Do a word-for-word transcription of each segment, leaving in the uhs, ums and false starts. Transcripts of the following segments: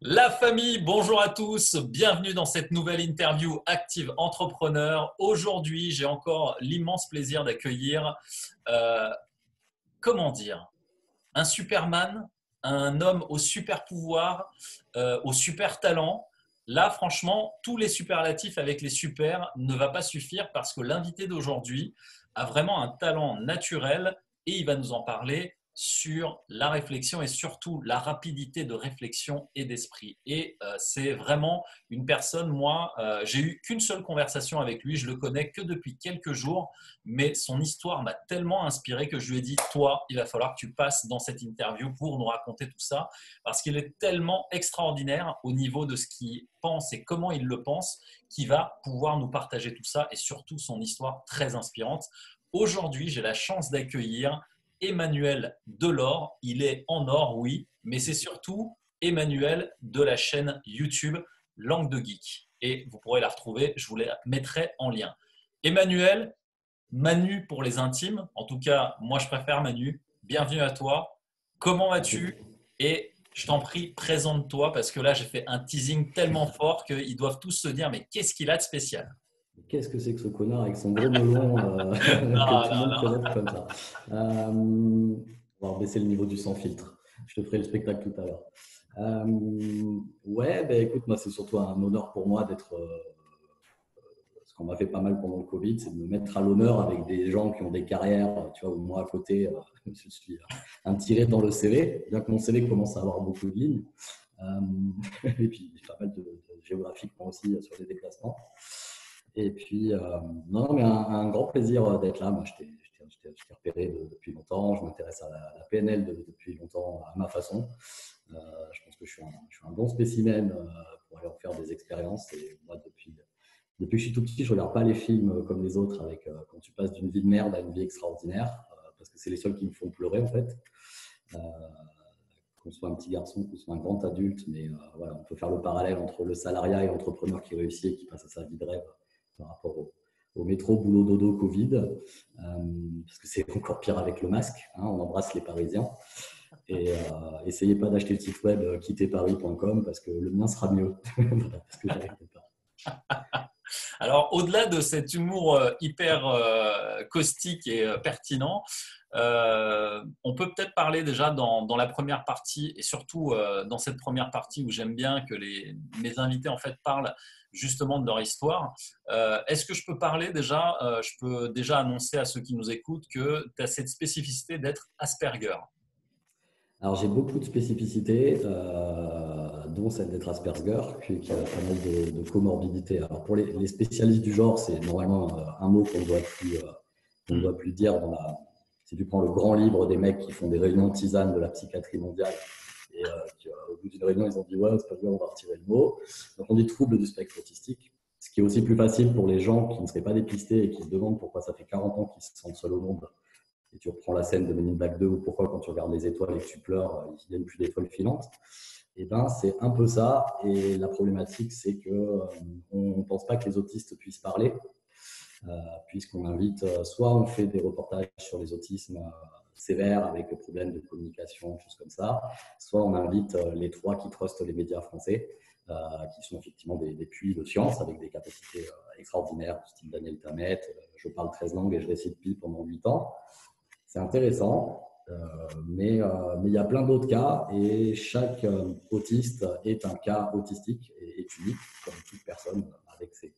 La famille, bonjour à tous, bienvenue dans cette nouvelle interview Active Entrepreneur. Aujourd'hui, j'ai encore l'immense plaisir d'accueillir, euh, comment dire, un Superman, un homme au super pouvoir, euh, au super talent. Là, franchement, tous les superlatifs avec les super ne va pas suffire parce que l'invité d'aujourd'hui a vraiment un talent naturel et il va nous en parler sur la réflexion et surtout la rapidité de réflexion et d'esprit. Et euh, c'est vraiment une personne, moi, euh, j'ai eu qu'une seule conversation avec lui, je le connais que depuis quelques jours, mais son histoire m'a tellement inspiré que je lui ai dit, toi, il va falloir que tu passes dans cette interview pour nous raconter tout ça, parce qu'il est tellement extraordinaire au niveau de ce qu'il pense et comment il le pense, qu'il va pouvoir nous partager tout ça et surtout son histoire très inspirante. Aujourd'hui, j'ai la chance d'accueillir Emmanuel Delors. Il est en or, oui, mais c'est surtout Emmanuel de la chaîne YouTube Langue de Geek. Et vous pourrez la retrouver, je vous la mettrai en lien. Emmanuel, Manu pour les intimes, en tout cas, moi je préfère Manu. Bienvenue à toi. Comment vas-tu? Et je t'en prie, présente-toi parce que là j'ai fait un teasing tellement fort qu'ils doivent tous se dire mais qu'est-ce qu'il a de spécial? Qu'est-ce que c'est que ce connard avec son gros melon euh, que Non, tout le non, monde non. connaît comme ça. Euh, on va baisser le niveau du sans filtre. Je te ferai le spectacle tout à l'heure. Euh, ouais, ben écoute, moi c'est surtout un honneur pour moi d'être. Euh, ce qu'on m'a fait pas mal pendant le Covid, c'est de me mettre à l'honneur avec des gens qui ont des carrières, tu vois, où moi à côté, euh, je suis un tiré dans le C V, bien que mon C V commence à avoir beaucoup de lignes. Euh, et puis pas mal de, de géographiquement aussi sur les déplacements. Et puis, euh, non, mais un, un grand plaisir d'être là. Moi, je t'ai, je t'ai, je t'ai repéré de, depuis longtemps. Je m'intéresse à la, à la P N L de, depuis longtemps, à ma façon. Euh, je pense que je suis un, je suis un bon spécimen euh, pour aller en faire des expériences. Et moi, depuis, depuis que je suis tout petit, je ne regarde pas les films comme les autres, avec euh, quand tu passes d'une vie de merde à une vie extraordinaire, euh, parce que c'est les seuls qui me font pleurer, en fait. Euh, qu'on soit un petit garçon, qu'on soit un grand adulte, mais euh, voilà, on peut faire le parallèle entre le salariat et l'entrepreneur qui réussit et qui passe à sa vie de rêve par rapport au, au métro, boulot, dodo, Covid, euh, parce que c'est encore pire avec le masque, hein, on embrasse les Parisiens. Et euh, essayez pas d'acheter le site web euh, quitter paris point com parce que le mien sera mieux. Voilà, parce que j'arrive pas. Alors, au-delà de cet humour euh, hyper euh, caustique et euh, pertinent, euh, on peut peut-être parler déjà dans, dans la première partie et surtout euh, dans cette première partie où j'aime bien que les, mes invités en fait parlent justement de leur histoire. Euh, est-ce que je peux parler déjà, euh, je peux déjà annoncer à ceux qui nous écoutent que tu as cette spécificité d'être Asperger. Alors j'ai beaucoup de spécificités, euh, dont celle d'être Asperger, qui, qui a pas mal de, de comorbidités. Alors pour les, les spécialistes du genre, c'est normalement euh, un mot qu'on ne doit plus, euh, qu'on ne Hmm. doit plus dire dans la. Si tu prends le grand livre des mecs qui font des réunions de tisane de la psychiatrie mondiale, et euh, qui, euh, au bout d'une réunion, ils ont dit ouais, c'est pas bien, on va retirer le mot. Donc on dit trouble du spectre autistique, ce qui est aussi plus facile pour les gens qui ne seraient pas dépistés et qui se demandent pourquoi ça fait quarante ans qu'ils se sentent seuls au monde. Et tu reprends la scène de Men in Black deux ou pourquoi quand tu regardes les étoiles et que tu pleures, il n'y a plus d'étoiles filantes. Et ben c'est un peu ça. Et la problématique, c'est que euh, on ne pense pas que les autistes puissent parler, euh, puisqu'on invite, euh, soit on fait des reportages sur les autismes euh, sévères avec des problèmes de communication, choses comme ça, soit on invite euh, les trois qui trustent les médias français, euh, qui sont effectivement des, des puits de science avec des capacités euh, extraordinaires, du style Daniel Tammet. Euh, je parle treize langues et je récite pi pendant huit ans. C'est intéressant, euh, mais euh, mais il y a plein d'autres cas et chaque euh, autiste est un cas autistique et est unique, comme toute personne avec ses,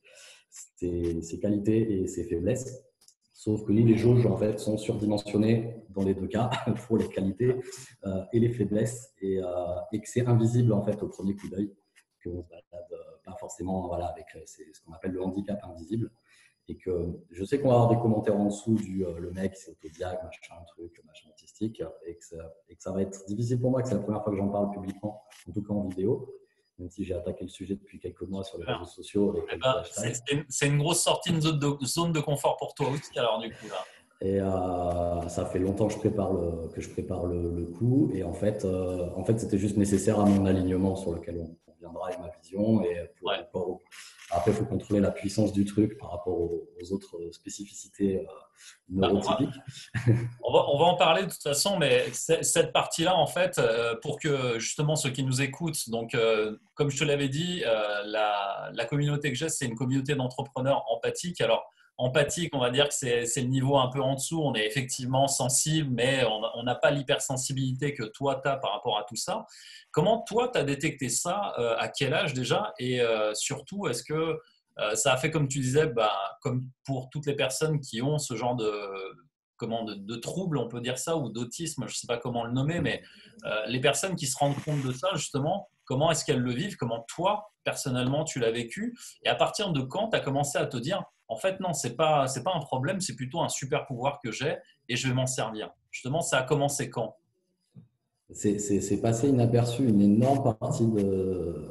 ses, ses qualités et ses faiblesses. Sauf que nous, les jauges, en fait, sont surdimensionnées dans les deux cas pour les qualités euh, et les faiblesses et, euh, et que c'est invisible, en fait, au premier coup d'œil, qu'on se balade euh, pas forcément voilà, avec ce qu'on appelle le handicap invisible. Et que je sais qu'on va avoir des commentaires en dessous du euh, le mec c'est autodiag, machin, truc, machin autistique, et que, ça, et que ça va être difficile pour moi, que c'est la première fois que j'en parle publiquement, en tout cas en vidéo, même si j'ai attaqué le sujet depuis quelques mois sur les réseaux sociaux avec Eh quelques ben, c'est hashtags. c'est une, c'est une grosse sortie de zone de, zone de confort pour toi aussi, alors du coup là. Et euh, ça fait longtemps que je prépare le, que je prépare le, le coup. Et en fait, euh, en fait, c'était juste nécessaire à mon alignement sur lequel on, on viendra et ma vision. Et pour, Ouais. pour, après, il faut contrôler la puissance du truc par rapport aux, aux autres spécificités. Bah, on va, neurotypique. on va, on va en parler de toute façon, mais c'est- cette partie-là, en fait, euh, pour que justement ceux qui nous écoutent, donc euh, comme je te l'avais dit, euh, la, la communauté que j'ai, c'est une communauté d'entrepreneurs empathiques. Alors, empathique, on va dire que c'est c'est le niveau un peu en dessous. On est effectivement sensible, mais on on n'a pas l'hypersensibilité que toi, tu as par rapport à tout ça. Comment toi, tu as détecté ça? Euh, à quel âge déjà? Et euh, surtout, est-ce que euh, ça a fait, comme tu disais, bah, comme pour toutes les personnes qui ont ce genre de, comment, de, de troubles, on peut dire ça, ou d'autisme, je ne sais pas comment le nommer, mais euh, les personnes qui se rendent compte de ça, justement, comment est-ce qu'elles le vivent? Comment toi, personnellement, tu l'as vécu? Et à partir de quand tu as commencé à te dire, en fait, non, ce n'est pas, c'est pas un problème, c'est plutôt un super pouvoir que j'ai et je vais m'en servir. Justement, ça a commencé quand? C'est c'est- c'est passé inaperçu une énorme partie de.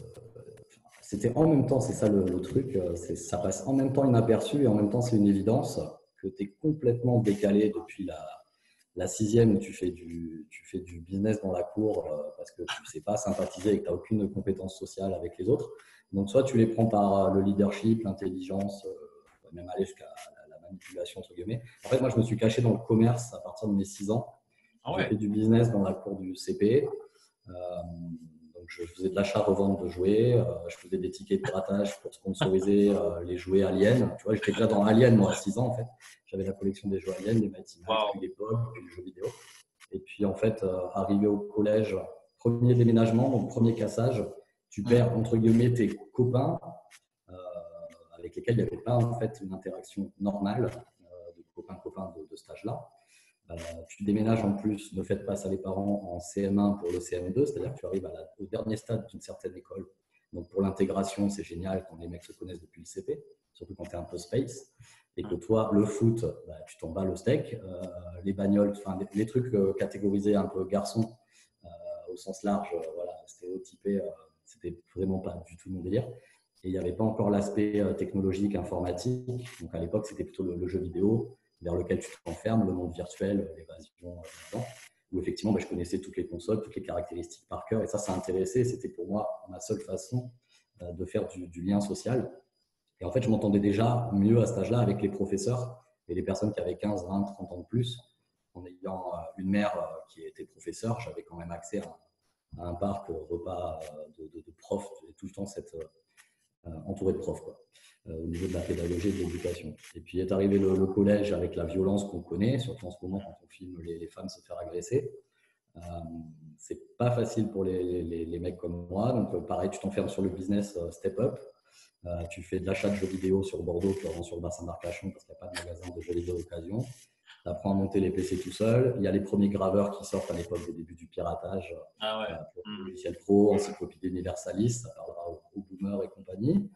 C'était en même temps, c'est ça le, le truc, euh, c'est- ça passe en même temps inaperçu et en même temps c'est une évidence que tu es complètement décalé depuis la, la sixième où tu fais, du, tu fais du business dans la cour euh, parce que tu ne sais pas sympathiser et que tu n'as aucune compétence sociale avec les autres. Donc soit tu les prends par le leadership, l'intelligence, euh, même aller jusqu'à la, la manipulation entre guillemets. En fait, moi je me suis caché dans le commerce à partir de mes six ans. Ah J'ai fait ouais, du business dans la cour du C P. Euh, donc je faisais de l'achat-revente de jouets, euh, je faisais des tickets de grattage pour sponsoriser euh, les jouets Alien. Tu vois, j'étais déjà dans Alien, moi, à six ans, en fait. J'avais la collection des jouets Alien, des Mighty Knight, waouh, puis les Pog, puis les jeux vidéo. Et puis, en fait, euh, arrivé au collège, premier déménagement, donc premier cassage, tu hum, perds, entre guillemets, tes copains euh, avec lesquels il n'y avait pas, en fait, une interaction normale euh, de copains-copains de, de cet âge-là. Euh, tu déménages en plus, ne faites pas ça les parents en C M un pour le C M deux, c'est-à-dire que tu arrives à la, au dernier stade d'une certaine école. Donc pour l'intégration, c'est génial quand les mecs se connaissent depuis le C P, surtout quand tu es un peu space. Et que hum, toi, le foot, bah, tu t'en bats le steak. Euh, les bagnoles, enfin les, les trucs euh, catégorisés un peu garçons euh, au sens large, euh, voilà, stéréotypés, euh, c'était vraiment pas du tout mon délire. Et il n'y avait pas encore l'aspect euh, technologique, informatique. Donc à l'époque, c'était plutôt le, le jeu vidéo vers lequel tu t'enfermes, le monde virtuel, l'évasion euh, où effectivement bah, je connaissais toutes les consoles, toutes les caractéristiques par cœur, et ça, ça intéressait. C'était pour moi ma seule façon euh, de faire du, du lien social. Et en fait, je m'entendais déjà mieux à cet âge-là avec les professeurs et les personnes qui avaient quinze, vingt, trente ans de plus. En ayant euh, une mère euh, qui était professeure, j'avais quand même accès à, à un parc repas euh, de, de, de profs, et tout le temps cette, euh, entouré de profs, quoi, euh, au niveau de la pédagogie et de l'éducation. Et puis est arrivé le, le collège avec la violence qu'on connaît, surtout en ce moment quand on filme les, les femmes se faire agresser. Euh, c'est pas facile pour les, les, les mecs comme moi. Donc, euh, pareil, tu t'enfermes sur le business euh, step up. Euh, tu fais de l'achat de jeux vidéo sur Bordeaux, tu revends sur le bassin d'Arcachon parce qu'il n'y a pas de magasin de jeux vidéo d'occasion. Tu apprends à monter les P C tout seul. Il y a les premiers graveurs qui sortent à l'époque des débuts du piratage ah ouais, euh, pour le hum, logiciel pro, encyclopédie universalis, ça parlera aux, aux boomers et compagnie.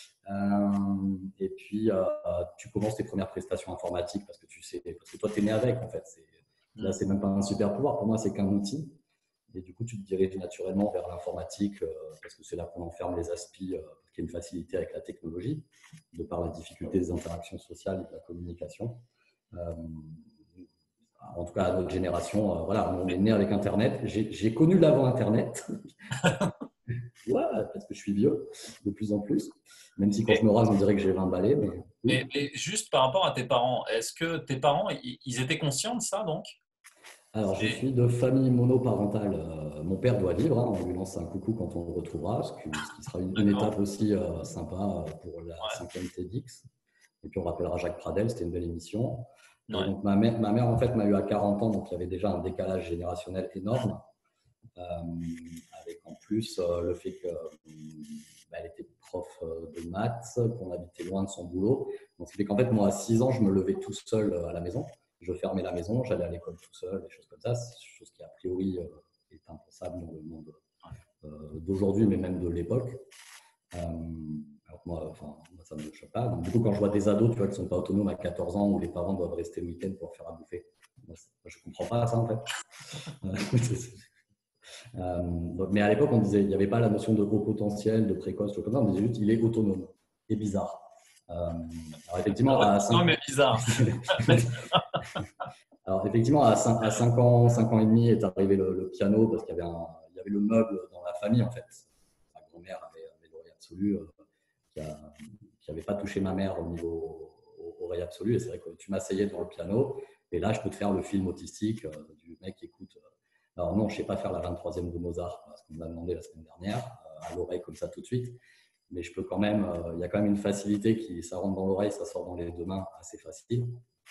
Euh, et puis, euh, tu commences tes premières prestations informatiques parce que tu sais, parce que toi, tu es né avec, en fait. Là, hum. c'est même pas un super pouvoir. Pour moi, c'est qu'un outil. Et du coup, tu te diriges naturellement vers l'informatique euh, parce que c'est là qu'on enferme les aspis, euh, parce qu'il y a une facilité avec la technologie, de par la difficulté des interactions sociales et de la communication. Euh, En tout cas, à notre génération, euh, voilà, on est né avec Internet. J'ai connu l'avant-Internet. Ouais, parce que je suis vieux, de plus en plus. Même si quand je Et, me rase, on dirait que j'ai vingt balais. Mais mais, oui. mais juste par rapport à tes parents, est-ce que tes parents, ils, ils étaient conscients de ça donc? Alors, je C'est- suis de famille monoparentale. Euh, mon père doit vivre. Hein, on lui lance un coucou quand on le retrouvera, ce qui, ce qui sera une, une D'accord. étape aussi euh, sympa euh, pour la Ouais. cinquième TEDx. Et puis, on rappellera Jacques Pradel, c'était une belle émission. Et Ouais. donc, ma mère, ma mère en fait, m'a eu à quarante ans, donc il y avait déjà un décalage générationnel énorme. Euh, Avec en plus euh, le fait qu'elle bah, était prof euh, de maths, qu'on habitait loin de son boulot. Donc, ce qui fait qu'en fait, moi, à six ans, je me levais tout seul euh, à la maison. Je fermais la maison, j'allais à l'école tout seul, des choses comme ça. C'est une chose qui, a priori, euh, est impensable dans le monde euh, d'aujourd'hui, mais même de l'époque. Euh, alors moi, enfin, moi, ça ne me choque pas. Donc, du coup, quand je vois des ados tu vois, qui ne sont pas autonomes à quatorze ans où les parents doivent rester le week-end pour faire à bouffer, moi, je ne comprends pas ça en fait. Euh, donc, mais à l'époque, on disait, il n'y avait pas la notion de haut potentiel, de précoce, comme ça. On disait juste, il est autonome et bizarre. Euh, alors effectivement, à cinq Non, mais bizarre. alors effectivement, à cinq à cinq ans, cinq ans et demi est arrivé le, le piano parce qu'il y avait un, il y avait le meuble dans la famille en fait. Ma grand-mère avait, avait l'oreille absolue, euh, qui n'avait pas touché ma mère au niveau oreille absolue. Et c'est vrai que tu m'asseyais devant le piano, et là, je peux te faire le film autistique euh, du mec qui écoute. Euh, alors non, je ne sais pas faire la vingt-troisième de Mozart, parce qu'on me l'a demandé la semaine dernière, euh, à l'oreille comme ça tout de suite. Mais je peux quand même, euh, il y a quand même une facilité qui, ça rentre dans l'oreille, ça sort dans les deux mains, assez facile.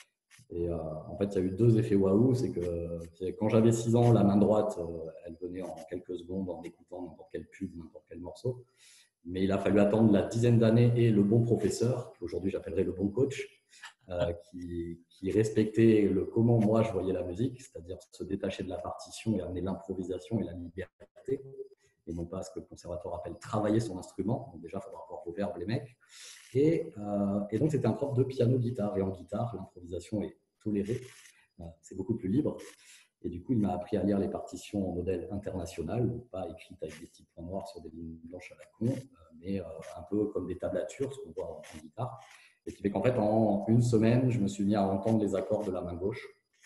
Et euh, en fait, il y a eu deux effets waouh. C'est que quand j'avais six ans, la main droite, euh, elle venait en quelques secondes en écoutant n'importe quel pub, n'importe quel morceau. Mais il a fallu attendre la dizaine d'années et le bon professeur, qu'aujourd'hui j'appellerais le bon coach, euh, qui, qui respectait le comment moi je voyais la musique, c'est-à-dire se détacher de la partition et amener l'improvisation et la liberté, et non pas ce que le conservatoire appelle travailler son instrument. Donc déjà, il faudra avoir vos verbes, les mecs. Et, euh, et donc, c'était un prof de piano-guitare. Et en guitare, l'improvisation est tolérée. Euh, c'est beaucoup plus libre. Et du coup, il m'a appris à lire les partitions en modèle international, pas écrites avec des petits points noirs sur des lignes blanches à la con, euh, mais euh, un peu comme des tablatures, ce qu'on voit en, en guitare. Et ce qui fait qu'en fait, en une semaine, je me suis mis à entendre les accords de la main gauche.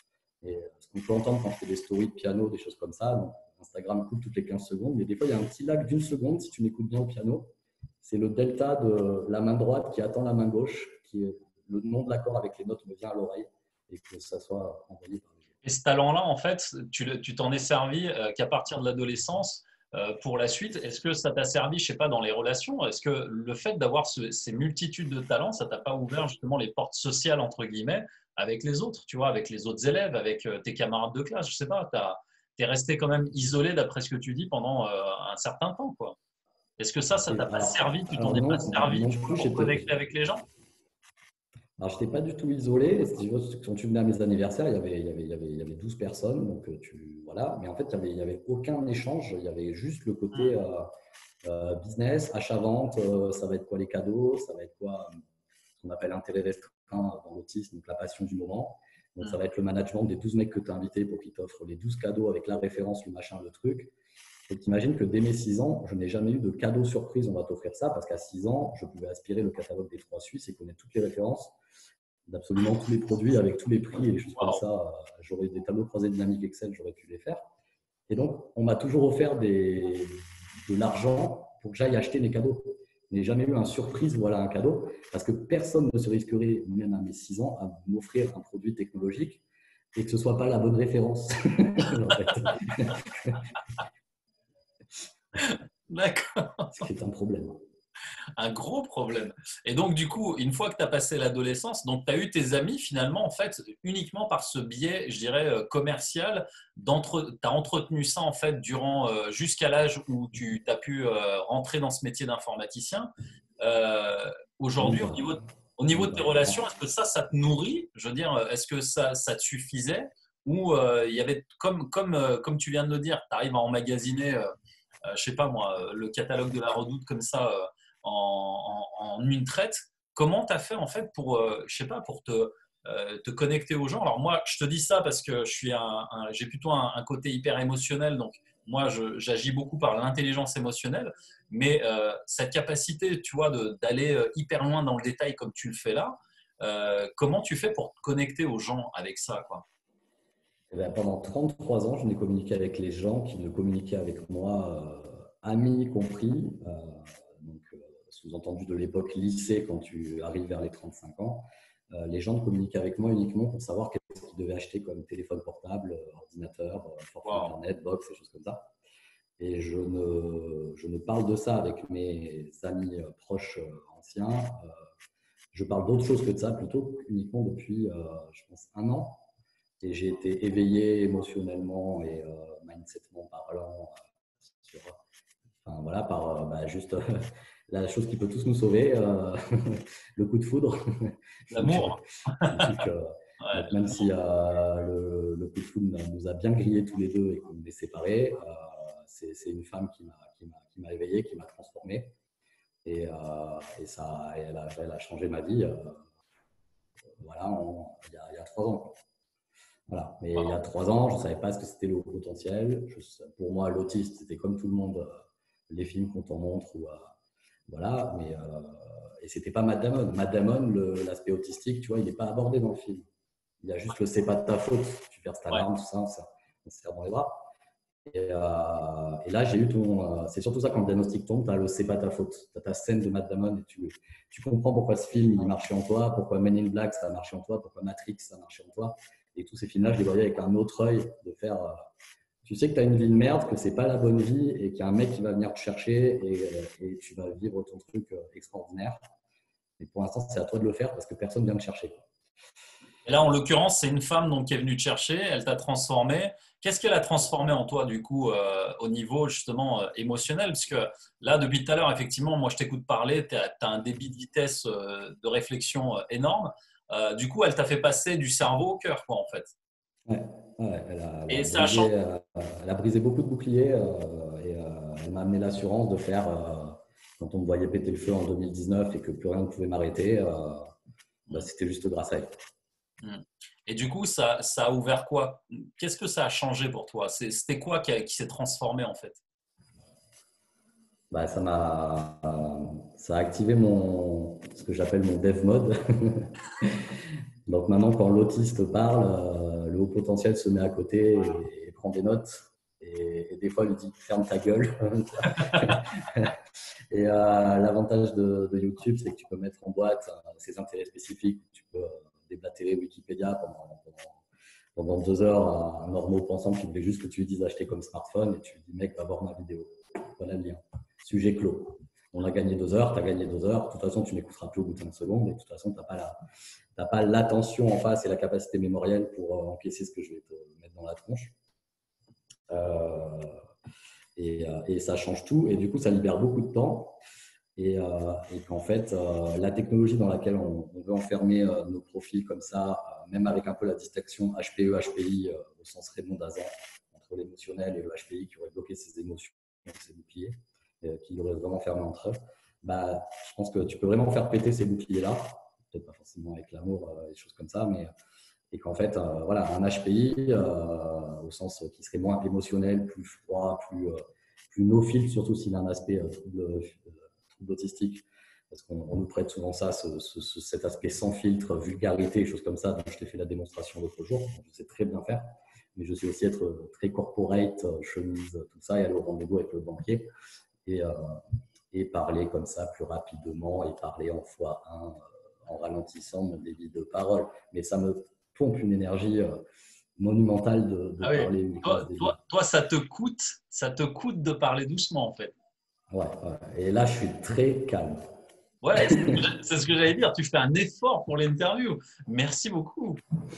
Et ce qu'on peut entendre quand je fais des stories de piano, des choses comme ça, donc Instagram coupe toutes les quinze secondes, mais des fois, il y a un petit lag d'une seconde, si tu m'écoutes bien au piano. C'est le delta de la main droite qui attend la main gauche, qui est le nom de l'accord avec les notes me vient à l'oreille, et que ça soit envoyé par les gens. Et ce talent-là, en fait, tu t'en es servi euh, qu'à partir de l'adolescence euh, pour la suite. Est-ce que ça t'a servi, je sais pas, dans les relations? Est-ce que le fait d'avoir ce, ces multitudes de talents, ça t'a pas ouvert justement les portes sociales, entre guillemets, avec les autres, tu vois, avec les autres élèves, avec euh, tes camarades de classe? Je sais pas, tu es resté quand même isolé, d'après ce que tu dis, pendant euh, un certain temps, quoi. Est-ce que ça, ça t'a pas Alors, servi? Tu t'en alors es non, pas servi, non tu vois, plus, pour j'étais. connecter avec les gens? Alors, je n'étais pas du tout isolé. Quand tu venais à mes anniversaires, il y avait, il y avait, il y avait, il y avait douze personnes. Donc, tu, voilà. Mais en fait, il n'y avait, il y avait aucun échange. Il y avait juste le côté euh, euh, business, achat-vente. Euh, ça va être quoi les cadeaux? Ça va être quoi ce qu'on appelle intérêt restreint dans l'autisme, donc la passion du moment. Donc, ça va être le management des douze mecs que tu as invités pour qu'ils t'offrent les douze cadeaux avec la référence, le machin, le truc. Et t'imagines que dès mes six ans, je n'ai jamais eu de cadeau surprise, on va t'offrir ça, parce qu'à six ans, je pouvais aspirer le catalogue des trois Suisses et connaître toutes les références d'absolument tous les produits avec tous les prix et les choses comme ça. J'aurais des tableaux croisés dynamiques Excel, j'aurais pu les faire. Et donc, on m'a toujours offert des, de l'argent pour que j'aille acheter mes cadeaux. Je n'ai jamais eu un surprise, voilà un cadeau, parce que personne ne se risquerait, même à mes six ans, à m'offrir un produit technologique et que ce ne soit pas la bonne référence. En fait. D'accord. Ce qui est un problème. Un gros problème. Et donc, du coup, une fois que tu as passé l'adolescence, donc tu as eu tes amis finalement, en fait, uniquement par ce biais, je dirais, euh, commercial. Tu as entretenu ça, en fait, durant euh, jusqu'à l'âge où tu as pu euh, rentrer dans ce métier d'informaticien. Euh, Aujourd'hui, au niveau, au niveau de tes relations, est-ce que ça, ça te nourrit? Je veux dire, est-ce que ça, ça te suffisait? Ou euh, il y avait, comme, comme, euh, comme tu viens de le dire, tu arrives à emmagasiner, euh, euh, je sais pas moi, le catalogue de la Redoute comme ça. Euh, en, en, en une traite. Comment tu as fait en fait pour, euh, je sais pas, pour te, euh, te connecter aux gens? Alors moi, je te dis ça parce que je suis un, un, j'ai plutôt un, un côté hyper émotionnel, donc moi, j'agis beaucoup par l'intelligence émotionnelle, mais euh, cette capacité, tu vois, d'aller hyper loin dans le détail comme tu le fais là, euh, comment tu fais pour te connecter aux gens avec ça, quoi? Eh bien, pendant trente-trois ans, je n'ai communiqué avec les gens qui ne communiquaient avec moi, euh, amis compris, euh, donc euh, sous-entendu de l'époque lycée quand tu arrives vers les trente-cinq ans. Euh, les gens ne communiquaient avec moi uniquement pour savoir qu'est-ce qu'ils devaient acheter comme téléphone portable, ordinateur, forfait Wow. internet, box, des choses comme ça. Et je ne, je ne parle de ça avec mes amis proches anciens. Euh, je parle d'autre chose que de ça plutôt uniquement depuis, euh, je pense, un an. Et j'ai été éveillé émotionnellement et euh, mindsetement parlant euh, sur, enfin, voilà, par euh, bah, juste euh, la chose qui peut tous nous sauver, euh, le coup de foudre. L'amour. donc, euh, Ouais. donc même si euh, le, le coup de foudre nous a bien grillés tous les deux et qu'on est séparés, euh, c'est une femme qui m'a éveillé, qui m'a transformé. Et, euh, et ça, et elle, a, elle a changé ma vie euh, voilà, en, il, y a, il y a trois ans. Quoi. Voilà. Mais wow. Il y a trois ans, je ne savais pas ce que c'était le haut potentiel. Je, pour moi, l'autiste, c'était comme tout le monde, euh, les films qu'on t'en montre. Ou, euh, voilà. Mais, euh, et ce n'était pas Matt Damon. Matt Damon, l'aspect autistique, tu vois, il n'est pas abordé dans le film. Il y a juste le c'est pas de ta faute, tu perds ta larme, tout ça, on se serre dans les bras. Et, euh, et là, j'ai eu ton. Euh, c'est surtout ça quand le diagnostic tombe, tu as le c'est pas ta faute. Tu as ta scène de Matt Damon et tu, tu comprends pourquoi ce film il marchait en toi, pourquoi Men in Black ça a marché en toi, pourquoi Matrix ça a marché en toi. Et tous ces films-là, je les voyais avec un autre œil de faire. Euh, tu sais que tu as une vie de merde, que c'est pas la bonne vie et qu'il y a un mec qui va venir te chercher et, et tu vas vivre ton truc extraordinaire. Et pour l'instant, c'est à toi de le faire parce que personne vient te chercher. Et là, en l'occurrence, c'est une femme donc, qui est venue te chercher, elle t'a transformé. Qu'est-ce qu'elle a transformé en toi, du coup, euh, au niveau justement euh, émotionnel? Parce que là, depuis tout à l'heure, effectivement, moi, je t'écoute parler, tu as un débit de vitesse euh, de réflexion euh, énorme. Euh, du coup, elle t'a fait passer du cerveau au cœur, quoi, en fait. Ouais, ouais elle, a, elle, a Et ça a brisé, changé. euh, elle a brisé beaucoup de boucliers euh, et euh, elle m'a amené l'assurance de faire, euh, quand on me voyait péter le feu en deux mille dix-neuf et que plus rien ne pouvait m'arrêter, euh, bah, c'était juste grâce à elle. Et du coup, ça, ça a ouvert quoi? Qu'est-ce que ça a changé pour toi? C'était quoi qui, a- qui s'est transformé, en fait? Bah, ça m'a, euh, ça a activé mon, ce que j'appelle mon dev mode. Donc maintenant, quand l'autiste parle, euh, le haut potentiel se met à côté et, et prend des notes. Et, et des fois, il dit ferme ta gueule. Et euh, l'avantage de, de YouTube, c'est que tu peux mettre en boîte euh, ses intérêts spécifiques. Tu peux euh, déblatérer Wikipédia pendant, pendant, pendant deux heures à un ormeau pensant qu'il voulait juste que tu lui dises acheter comme smartphone et tu lui dis mec, va voir ma vidéo. Voilà le lien. Sujet clos. On a gagné deux heures, tu as gagné deux heures. De toute façon, tu n'écouteras plus au bout de cinq secondes. Et de toute façon, tu n'as pas la, t'as pas l'attention en face et la capacité mémorielle pour euh, encaisser ce que je vais te mettre dans la tronche. Euh, et, euh, et ça change tout. Et du coup, ça libère beaucoup de temps. Et, euh, et qu'en fait, euh, la technologie dans laquelle on, on veut enfermer euh, nos profils comme ça, euh, même avec un peu la distinction H P E, H P I, euh, au sens Raymond Dazan, entre l'émotionnel et le H P I qui aurait bloqué ses émotions, ses boucliers, euh, qui aurait vraiment fermé entre eux, bah, je pense que tu peux vraiment faire péter ces boucliers-là, peut-être pas forcément avec l'amour euh, et des choses comme ça, mais et qu'en fait, euh, voilà, un H P I, euh, au sens qui serait moins émotionnel, plus froid, plus, euh, plus no filtre, surtout s'il a un aspect euh, trouble, euh, trouble autistique, parce qu'on nous prête souvent ça, ce, ce, ce, cet aspect sans filtre, vulgarité, choses comme ça, dont je t'ai fait la démonstration l'autre jour, je sais très bien faire, mais je sais aussi être très corporate, chemise, tout ça, et aller au rendez-vous avec le banquier, et, euh, et parler comme ça plus rapidement, et parler en fois un, euh, en ralentissant mon débit de parole. Mais ça me pompe une énergie euh, monumentale de, de Ah oui. parler une classe Toi, dédiée. toi, toi, ça te coûte, ça te coûte de parler doucement, en fait. Ouais, ouais. Et là, je suis très calme. Ouais, c'est ce que j'allais dire. Tu fais un effort pour l'interview. Merci beaucoup.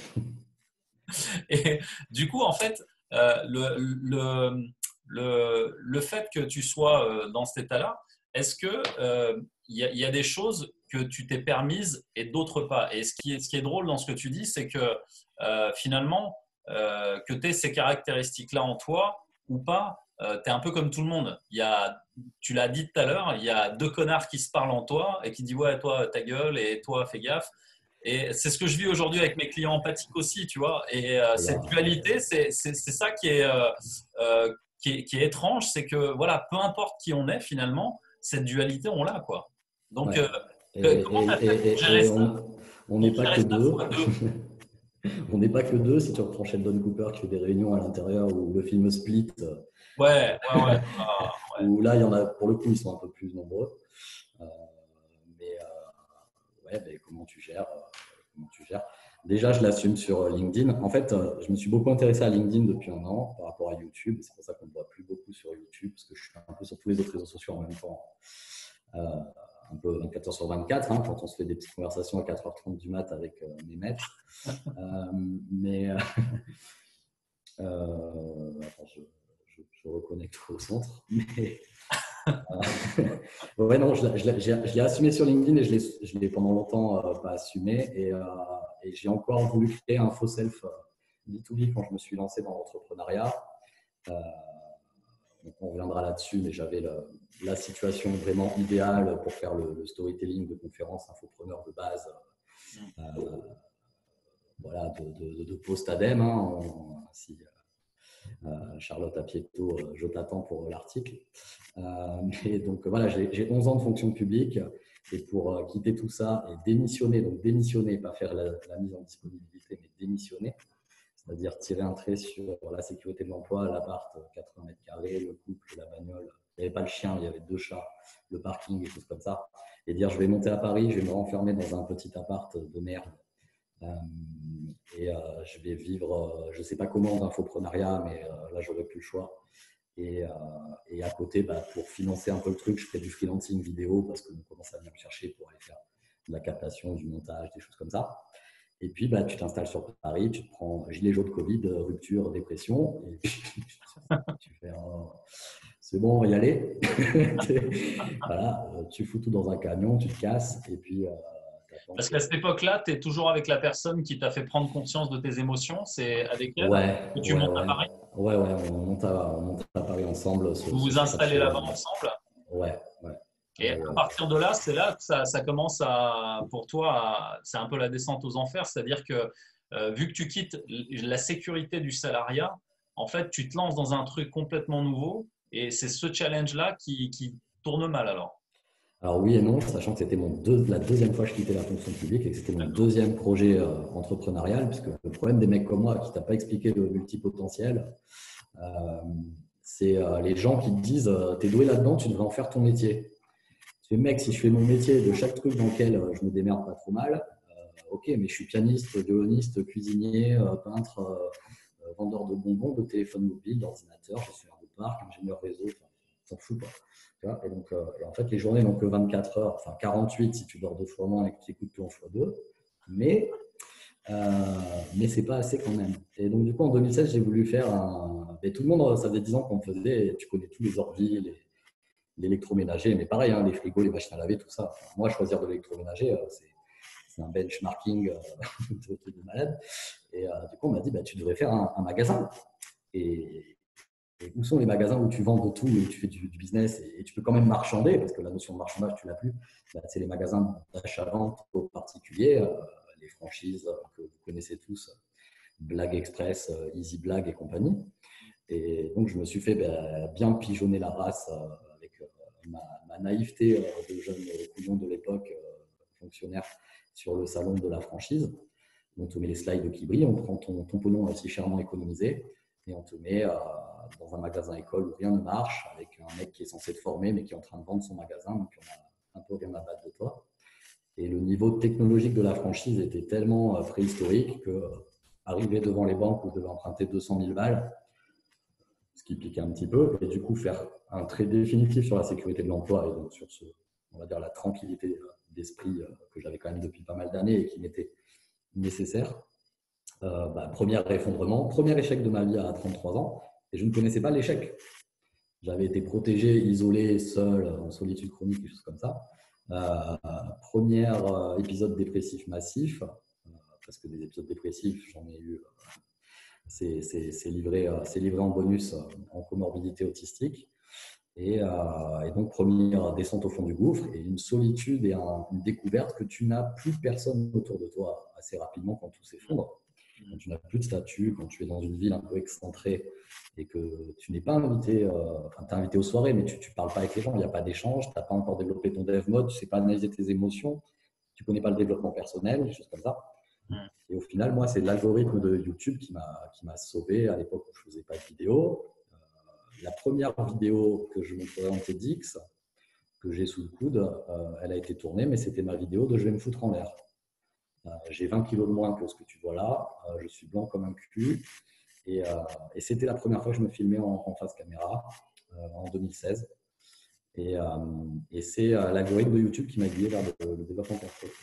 Et du coup, en fait, euh, le, le, le, le fait que tu sois euh, dans cet état-là, est-ce que euh, il y, a- il y a des choses que tu t'es permises et d'autres pas? Et ce qui est, ce qui est drôle dans ce que tu dis, c'est que euh, finalement, euh, que tu aies ces caractéristiques-là en toi ou pas, tu es un peu comme tout le monde. Il y a, tu l'as dit tout à l'heure, il y a deux connards qui se parlent en toi et qui disent ouais, toi, ta gueule et toi, fais gaffe. Et c'est ce que je vis aujourd'hui avec mes clients empathiques aussi, tu vois. Et euh, Il y a, cette dualité, c'est c'est- c'est ça qui est, euh, euh, qui est, qui est étrange, c'est que voilà, peu importe qui on est finalement, cette dualité, on l'a, quoi. Donc, ouais. euh, Et, que- comment tu as et, fait pour et, gérer et ça, on on n'est pour pas gérer que ça deux. fois deux? On n'est pas que deux. Si tu reprends Sheldon Cooper qui fait des réunions à l'intérieur ou le film Split, Ouais, ouais, ouais. Ah, ouais. où là, il y en a, pour le coup, ils sont un peu plus nombreux. Euh, mais euh, ouais, mais comment tu gères euh, comment tu gères Déjà, je l'assume sur LinkedIn. En fait, euh, je me suis beaucoup intéressé à LinkedIn depuis un an par rapport à YouTube. C'est pour ça qu'on ne me voit plus beaucoup sur YouTube, parce que je suis un peu sur tous les autres réseaux sociaux en même temps. Euh, un peu vingt-quatre heures sur vingt-quatre, hein, quand on se fait des petites conversations à quatre heures trente du mat avec euh, mes maîtres. Euh, mais euh, euh, attends, je, je, je reconnecte au centre. Mais, euh, ouais, non, je, je, je l'ai assumé sur LinkedIn et je l'ai pendant longtemps euh, pas assumé. Et, euh, et j'ai encore voulu créer un faux self euh, B deux B quand je me suis lancé dans l'entrepreneuriat. Euh, donc on reviendra là-dessus, mais j'avais la situation vraiment idéale pour faire le, le storytelling de conférence infopreneur de base. Euh, voilà, de, de, de post-adem. Hein, si, euh, Charlotte Apieto, euh, je t'attends pour l'article. Euh, mais donc voilà, j'ai onze ans de fonction publique et pour euh, quitter tout ça et démissionner, donc démissionner, pas faire la, la mise en disponibilité, mais démissionner, c'est-à-dire tirer un trait sur la sécurité de l'emploi, l'appart, quatre-vingts mètres carrés, le couple, la bagnole. Il n'y avait pas le chien, il y avait deux chats, le parking, des choses comme ça. Et dire, je vais monter à Paris, je vais me renfermer dans un petit appart de merde. Euh, et euh, je vais vivre, euh, je ne sais pas comment, d'infoprenariat, mais euh, là, j'aurais plus le choix. Et, euh, et à côté, bah, pour financer un peu le truc, je fais du freelancing vidéo parce qu'on commence à venir me chercher pour aller faire de la captation, du montage, des choses comme ça. Et puis, bah, tu t'installes sur Paris, tu te prends gilet jaune Covid, rupture, dépression, et puis tu fais oh, c'est bon, on va y aller. Voilà, tu fous tout dans un camion, tu te casses, et puis euh, Parce qu'à cette époque-là, tu es toujours avec la personne qui t'a fait prendre conscience de tes émotions. C'est avec elle ouais, que tu ouais, montes à ouais, Paris. ouais, ouais, on monte à, on monte à Paris ensemble. Ce, Vous ce vous installez scratch, là-bas ensemble. ouais, ouais. Et ouais, à ouais. partir de là, c'est là que ça, ça commence à, pour toi, c'est un peu la descente aux enfers. C'est-à-dire que euh, vu que tu quittes la sécurité du salariat, en fait, tu te lances dans un truc complètement nouveau. Et c'est ce challenge-là qui, qui tourne mal alors. Alors oui et non, sachant que c'était mon deux, la deuxième fois que je quittais la fonction publique et que c'était mon deuxième projet euh, entrepreneurial, puisque le problème des mecs comme moi qui t'as pas expliqué le multipotentiel, euh, c'est euh, les gens qui te disent euh, t'es doué là-dedans, tu devrais en faire ton métier. Tu fais mec, si je fais mon métier de chaque truc dans lequel euh, je me démerde pas trop mal, euh, ok, mais je suis pianiste, violoniste, cuisinier, euh, peintre, euh, euh, vendeur de bonbons, de téléphone mobile, d'ordinateur, gestionnaire de parc, ingénieur réseau, enfin, t'en fous pas. Et donc, euh, et en fait, les journées n'ont que vingt-quatre heures, enfin quarante-huit si tu dors deux fois moins et que tu écoutes tout en fois deux. Mais, euh, mais ce n'est pas assez quand même. Et donc, du coup, en deux mille seize, j'ai voulu faire un. Et tout le monde, ça faisait dix ans qu'on faisait, et tu connais tous les ordi, les, l'électroménager, mais pareil, hein, les frigos, les machines à laver, tout ça. Enfin, moi, choisir de l'électroménager, euh, c'est, c'est un benchmarking euh, de, de malade. Et euh, du coup, on m'a dit, bah, tu devrais faire un, un magasin. Et, Et où sont les magasins où tu vends de tout et tu fais du, du business et, et tu peux quand même marchander, parce que la notion de marchandage, tu l'as plus. Bah, c'est les magasins d'achat-vente aux particuliers, euh, les franchises euh, que vous connaissez tous, Blague Express, euh, Easy Blague et compagnie. Et donc, je me suis fait bah, bien pigeonner la race euh, avec euh, ma, ma naïveté euh, de jeune couillon de l'époque, euh, fonctionnaire sur le salon de la franchise. On te met les slides qui brillent, on prend ton, ton pognon aussi chèrement économisé et on te met euh, dans un magasin école où rien ne marche, avec un mec qui est censé te former mais qui est en train de vendre son magasin, donc on a un peu rien à battre de toi. Et le niveau technologique de la franchise était tellement euh, préhistorique que euh, arriver devant les banques où je devais emprunter deux cent mille balles, ce qui piquait un petit peu, et du coup faire un trait définitif sur la sécurité de l'emploi et donc sur ce, on va dire la tranquillité d'esprit euh, que j'avais quand même depuis pas mal d'années et qui m'était nécessaire. Euh, bah, premier effondrement, premier échec de ma vie à trente-trois ans, et je ne connaissais pas l'échec. J'avais été protégé, isolé, seul, en solitude chronique, des choses comme ça. Euh, premier euh, épisode dépressif massif, euh, parce que des épisodes dépressifs, j'en ai eu, euh, c'est, c'est, c'est, livré, euh, c'est livré en bonus euh, en comorbidité autistique. Et, euh, et donc, première descente au fond du gouffre, et une solitude et un, une découverte que tu n'as plus personne autour de toi assez rapidement quand tout s'effondre. Quand tu n'as plus de statut, quand tu es dans une ville un peu excentrée et que tu n'es pas invité, euh, enfin, tu es invité aux soirées, mais tu ne parles pas avec les gens, il n'y a pas d'échange, tu n'as pas encore développé ton dev mode, tu ne sais pas analyser tes émotions, tu ne connais pas le développement personnel, des choses comme ça. Et au final, moi, c'est l'algorithme de YouTube qui m'a, qui m'a sauvé à l'époque où je ne faisais pas de vidéo. Euh, la première vidéo que je montrais en TEDx, que j'ai sous le coude, euh, elle a été tournée, mais c'était ma vidéo de « Je vais me foutre en l'air ». Euh, j'ai vingt kilos de moins que ce que tu vois là. Euh, je suis blanc comme un cul. Et, euh, et c'était la première fois que je me filmais en, en face caméra, euh, en deux mille seize. Et, euh, et c'est euh, l'algorithme de YouTube qui m'a guidé vers le, le développement personnel.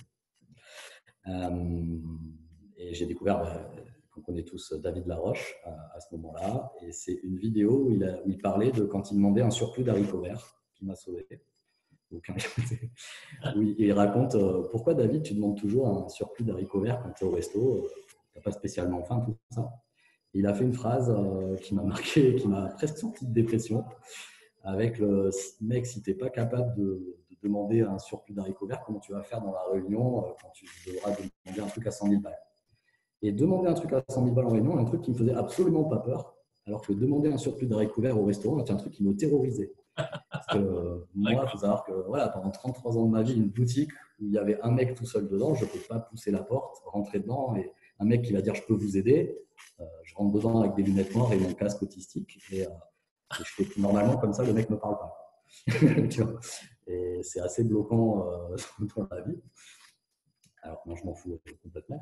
Euh, et j'ai découvert, bah, qu'on connaît tous, David Laroche euh, à ce moment-là. Et c'est une vidéo où il, a, où il parlait de quand il demandait un surplus d'haricots verts qui m'a sauvé. Aucun. Oui, et il raconte euh, pourquoi David, tu demandes toujours un surplus d'haricots verts quand tu es au resto, euh, tu n'as pas spécialement faim, tout ça. Et il a fait une phrase euh, qui m'a marqué, qui m'a presque sorti de dépression, avec le mec, si tu n'es pas capable de, de demander un surplus d'haricots verts, comment tu vas faire dans la réunion euh, quand tu devras demander un truc à cent mille balles. Et demander un truc à cent mille balles en réunion, un truc qui ne me faisait absolument pas peur, alors que demander un surplus d'haricots verts au restaurant, c'est un truc qui me terrorisait. Parce que euh, moi, il faut savoir que voilà, pendant trente-trois ans de ma vie, une boutique où il y avait un mec tout seul dedans, je ne peux pas pousser la porte, rentrer dedans et un mec qui va dire je peux vous aider, euh, je rentre dedans avec des lunettes noires et mon casque autistique et, euh, et je fais normalement comme ça, le mec ne me parle pas. Tu vois, et c'est assez bloquant euh, dans la vie. Alors, moi, je m'en fous complètement.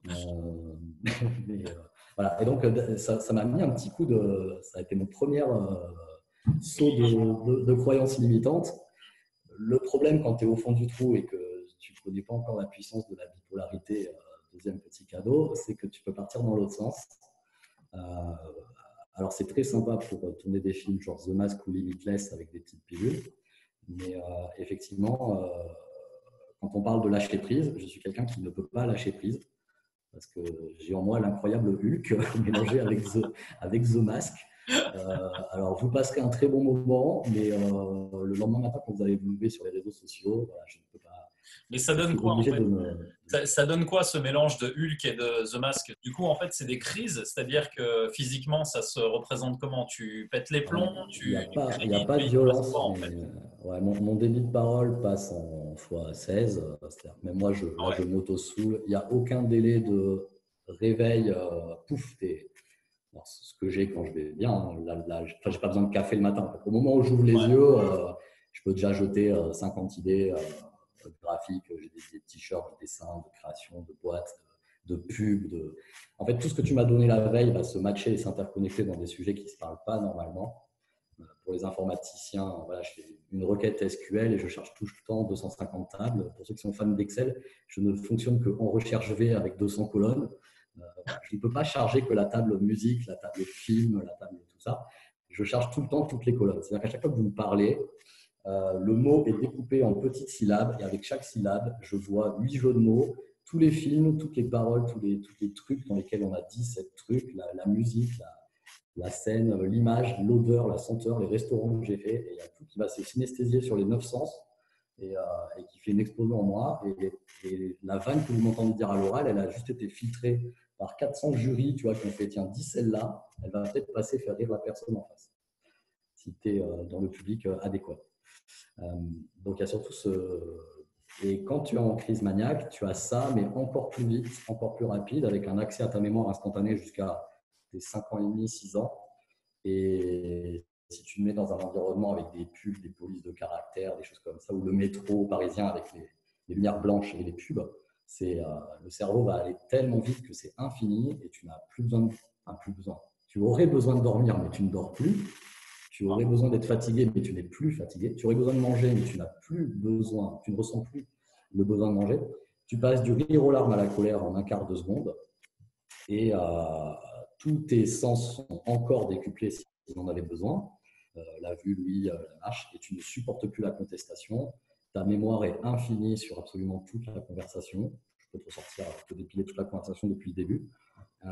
Euh, mais, euh, voilà. Et donc, ça, ça m'a mis un petit coup de. Ça a été mon premier euh, saut de, de, de croyances limitantes. Le problème, quand tu es au fond du trou et que tu ne connais pas encore la puissance de la bipolarité, euh, deuxième petit cadeau, c'est que tu peux partir dans l'autre sens. Euh, alors, c'est très sympa pour tourner des films genre The Mask ou Limitless avec des petites pilules. Mais euh, effectivement, euh, quand on parle de lâcher prise, je suis quelqu'un qui ne peut pas lâcher prise parce que j'ai en moi l'incroyable Hulk mélangé avec The, avec The Mask. Euh, alors, vous passerez un très bon moment, mais euh, le lendemain matin, quand vous allez vous lever sur les réseaux sociaux, voilà, je ne peux pas. Mais ça Je donne suis quoi en obligé fait de me. ça, ça donne quoi ce mélange de Hulk et de The Mask? Du coup, en fait, c'est des crises, c'est-à-dire que physiquement, ça se représente comment? Tu pètes les plombs, Il n'y a, tu, tu pas- il y a cries, pas de mais il se passe violence, quoi en mais fait? euh, ouais, mon, mon débit de parole passe en fois seize. euh, c'est-à-dire que même moi, je, Ah là, ouais. je m'auto-soule. Il n'y a aucun délai de réveil. Euh, pouf, t'es. Alors, c'est ce que j'ai quand je vais bien. Hein. Là, là, j'ai enfin, j'ai pas besoin de café le matin. Au moment où j'ouvre les Ouais. yeux, euh, je peux déjà jeter euh, cinquante idées euh, graphiques. J'ai des, des t-shirts, de dessins, de création, de boîtes, de, de pubs. De... En fait, tout ce que tu m'as donné la veille va se matcher et s'interconnecter dans des sujets qui ne se parlent pas normalement. Euh, Pour les informaticiens, voilà, je fais une requête S Q L et je charge tout le temps deux cent cinquante tables. Pour ceux qui sont fans d'Excel, je ne fonctionne qu'en recherche V avec deux cents colonnes. Euh, voilà, je ne peux pas charger que la table musique, la table film, la table tout ça. Je charge tout le temps toutes les colonnes. C'est-à-dire qu'à chaque fois que vous me parlez, euh, le mot est découpé en petites syllabes et avec chaque syllabe, je vois huit jeux de mots, tous les films, toutes les paroles, tous les, tous les trucs dans lesquels on a dit cette truc, la, la musique, la, la scène, l'image, l'odeur, la senteur, les restaurants que j'ai fait. Et il y a tout qui va se synesthésier sur les neuf sens et, euh, et qui fait une explosion en moi. Et, et la vanne que vous m'entendez dire à l'oral, elle a juste été filtrée par quatre cents jurys, tu vois, qui ont fait, tiens, dis celle-là, elle va peut-être passer faire rire la personne en face, si tu es euh, dans le public euh, adéquat. Euh, donc, il y a surtout ce… Et quand tu es en crise maniaque, tu as ça, mais encore plus vite, encore plus rapide, avec un accès à ta mémoire instantanée jusqu'à tes cinq ans et demi, six ans. Et si tu te mets dans un environnement avec des pubs, des polices de caractère, des choses comme ça, ou le métro parisien avec les, les lumières blanches et les pubs, c'est, euh, le cerveau va aller tellement vite que c'est infini et tu n'as plus besoin, de, enfin, plus besoin. Tu aurais besoin de dormir, mais tu ne dors plus. Tu aurais besoin d'être fatigué, mais tu n'es plus fatigué. Tu aurais besoin de manger, mais tu n'as plus besoin, tu ne ressens plus le besoin de manger. Tu passes du rire aux larmes à la colère en un quart de seconde. Et euh, tous tes sens sont encore décuplés si on en avait besoin. Euh, la vue, l'ouïe, la marche. Et tu ne supportes plus la contestation. Ta mémoire est infinie sur absolument toute la conversation. Je peux te ressortir, te dépiler toute la conversation depuis le début. Euh,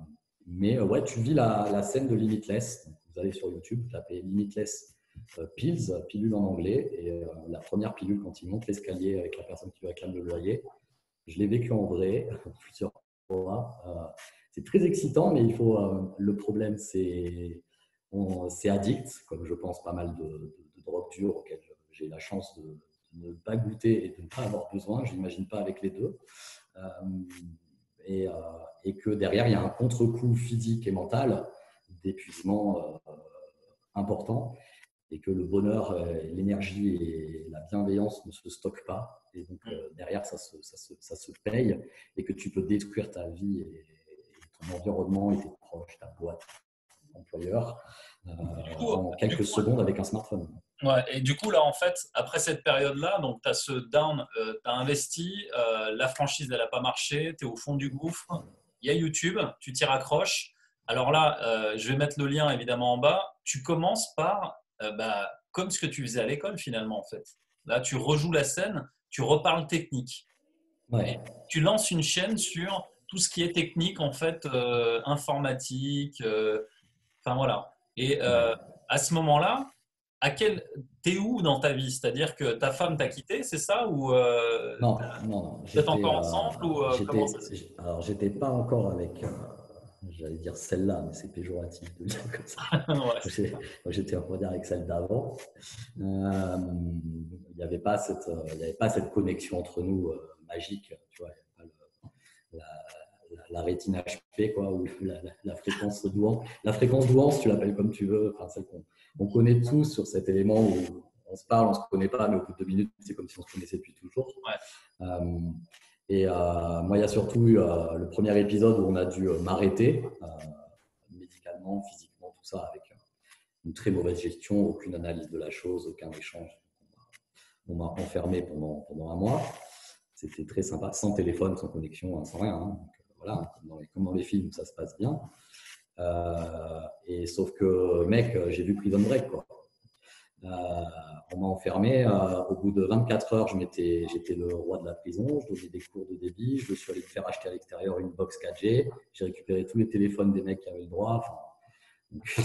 mais ouais, tu vis la, la scène de Limitless. Donc, vous allez sur YouTube, vous tapez Limitless euh, Pills, pilule en anglais. Et euh, la première pilule, quand il monte l'escalier avec la personne qui lui réclame le loyer, je l'ai vécu en vrai, plusieurs fois. Euh, c'est très excitant, mais il faut. Euh, le problème, c'est c'est addict, comme je pense pas mal de, de, de drogues dures auxquelles j'ai la chance de, de ne pas goûter et de ne pas avoir besoin. Je n'imagine pas avec les deux. Euh, et, euh, et que derrière, il y a un contre-coup physique et mental d'épuisement euh, important et que le bonheur, euh, l'énergie et la bienveillance ne se stockent pas. Et donc, euh, derrière, ça se, ça, se, ça se paye et que tu peux détruire ta vie et, et ton environnement et tes proches, ta boîte, ton employeur, euh, Du coup, en du quelques coup, secondes avec un smartphone. ouais, et du coup, là, en fait, après cette période-là, donc tu as ce down, euh, tu as investi, euh, la franchise, elle n'a pas marché, tu es au fond du gouffre, il y a YouTube, tu t'y raccroches. Alors là, euh, je vais mettre le lien évidemment en bas. Tu commences par, euh, bah, comme ce que tu faisais à l'école finalement, en fait. Là, tu rejoues la scène, tu reparles technique. Et Ouais. tu lances une chaîne sur tout ce qui est technique, en fait, euh, informatique, euh, enfin voilà. Et Ouais. euh, à ce moment-là, à quel t'es où dans ta vie? C'est-à-dire que ta femme t'a quitté, c'est ça? Ou euh, Non, non, non. vous êtes J'étais, encore euh, ensemble? Ou euh, comment j'étais, ça se fait? alors j'étais pas encore avec, euh, j'allais dire celle-là, mais c'est péjoratif de dire comme ça. Ouais. J'étais, on va dire, avec celle d'avant. Euh, il n'y avait pas cette, il y avait pas cette connexion entre nous euh, magique, tu vois. Il y avait pas le- la, la, la rétine H P, quoi, ou la, la, la fréquence douance. La fréquence douance, tu l'appelles comme tu veux, enfin, celle qu'on on connaît tous sur cet élément où on se parle, on ne se connaît pas, mais au bout de deux minutes, c'est comme si on se connaissait depuis toujours. Ouais. Euh, et euh, moi, il y a surtout eu euh, le premier épisode où on a dû euh, m'arrêter, euh, médicalement, physiquement, tout ça, avec euh, une très mauvaise gestion, aucune analyse de la chose, aucun échange. On m'a enfermé pendant, pendant un mois. C'était très sympa, sans téléphone, sans connexion, sans rien. Hein. Donc, voilà, comme dans, les, comme dans les films, ça se passe bien. Euh, et sauf que, mec, j'ai vu Prison Break, quoi. Euh, on m'a enfermé. Euh, au bout de vingt-quatre heures, je m'étais, j'étais le roi de la prison. Je donnais des cours de débit. Je suis allé me faire acheter à l'extérieur une box quatre G. J'ai récupéré tous les téléphones des mecs qui avaient le droit. Enfin, donc,